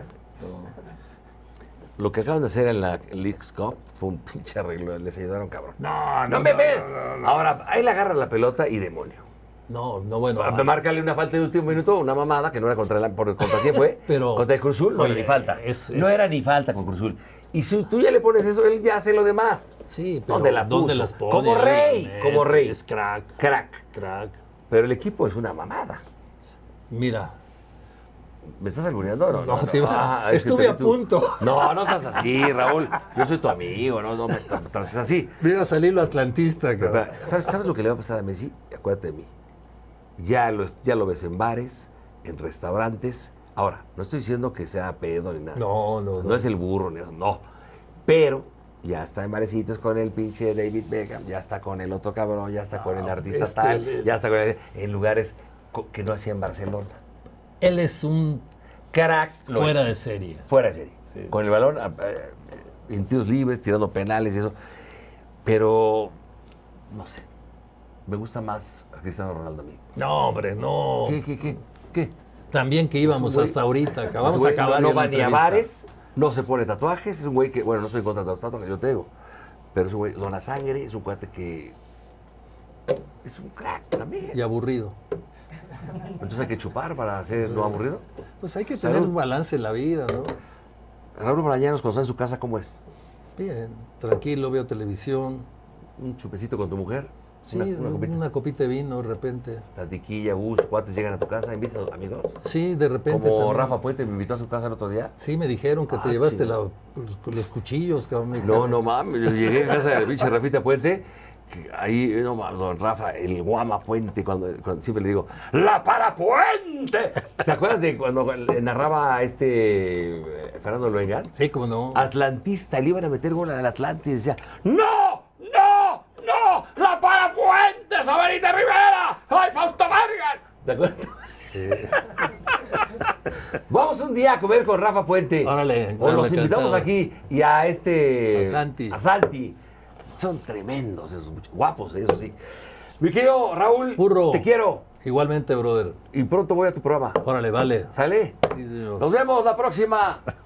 Lo que acaban de hacer en la Leagues Cup fue un pinche arreglo. Les ayudaron, cabrón. No, me ven. Ahora, ahí le agarra la pelota y demonio. No, bueno. Márcale una falta en el último minuto, una mamada, que no era contra quién fue. Pero, contra el Cruzul, no oye, era ni falta. es- No era ni falta con Cruzul. Y si tú ya le pones eso, él ya hace lo demás. Sí, pero ¿Dónde la ¿dónde puso? las pone? Como rey, Obviamente, como rey. Es crack. Crack. Pero el equipo es una mamada. Mira, ¿Me estás albureando? No, te iba- estuve a punto. No seas así, Raúl. Yo soy tu amigo, no me trates así. mira salir lo atlantista, cabrón. ¿Sabes lo que le va a pasar a Messi? Acuérdate de mí. Ya lo ves en bares, en restaurantes. Ahora, no estoy diciendo que sea pedo ni nada. No es el burro ni eso, no. Pero ya está en barecitos con el pinche David Beckham, ya está con el otro cabrón, ya está con el artista tal, ya está en lugares que no hacía en Barcelona. Él es un Crack. fuera de serie. Fuera de serie. Sí. Con el balón en tiros libres, tirando penales y eso. Pero, no sé. Me gusta más a Cristiano Ronaldo a mí. No, hombre, no. ¿Qué? También que íbamos Es un güey- hasta ahorita. Ese Acabamos güey a acabar. no ya la va ni a entrevista. bares, no se pone tatuajes. Es un güey que, bueno, no soy en contra de los tatuajes, yo te digo. Pero es un güey, dona sangre, es un cuate que es un crack también. Y aburrido. Entonces hay que chupar para ser no aburrido. Pues hay que Salud. tener un balance en la vida, ¿no? Raúl Bolañanos, cuando está en su casa, ¿cómo es? Bien, tranquilo, veo televisión. Un chupecito con tu mujer. Sí, Una copita. una copita de vino de repente. Platiquilla, bus, cuates llegan a tu casa, invitas a los amigos. Sí, de repente. Como también. Rafa Puente me invitó a su casa el otro día. Sí, me dijeron que te llevaste chingado. los cuchillos, cabrón. me No, dijeron. no mames, yo llegué a casa del pinche Rafita Puente, que ahí, no mames, don Rafa, el Guama Puente, cuando siempre le digo, ¡La para Puente! ¿Te acuerdas de cuando narraba Fernando Luengas? Sí, como no. Atlantista, le iban a meter gol al Atlante y decía, ¡No! ¡La para Puente, Saberita Rivera! ¡Ay, Fausto Vargas! ¿Te acuerdas? Vamos un día a comer con Rafa Puente. Órale, O los claro, invitamos encantado. aquí y a A Santi. Son tremendos esos guapos, eso sí. Mi querido Raúl, Burro. te quiero. Igualmente, brother. Y pronto voy a tu programa. Órale, vale. ¿Sale? Sí, señor. Nos vemos la próxima.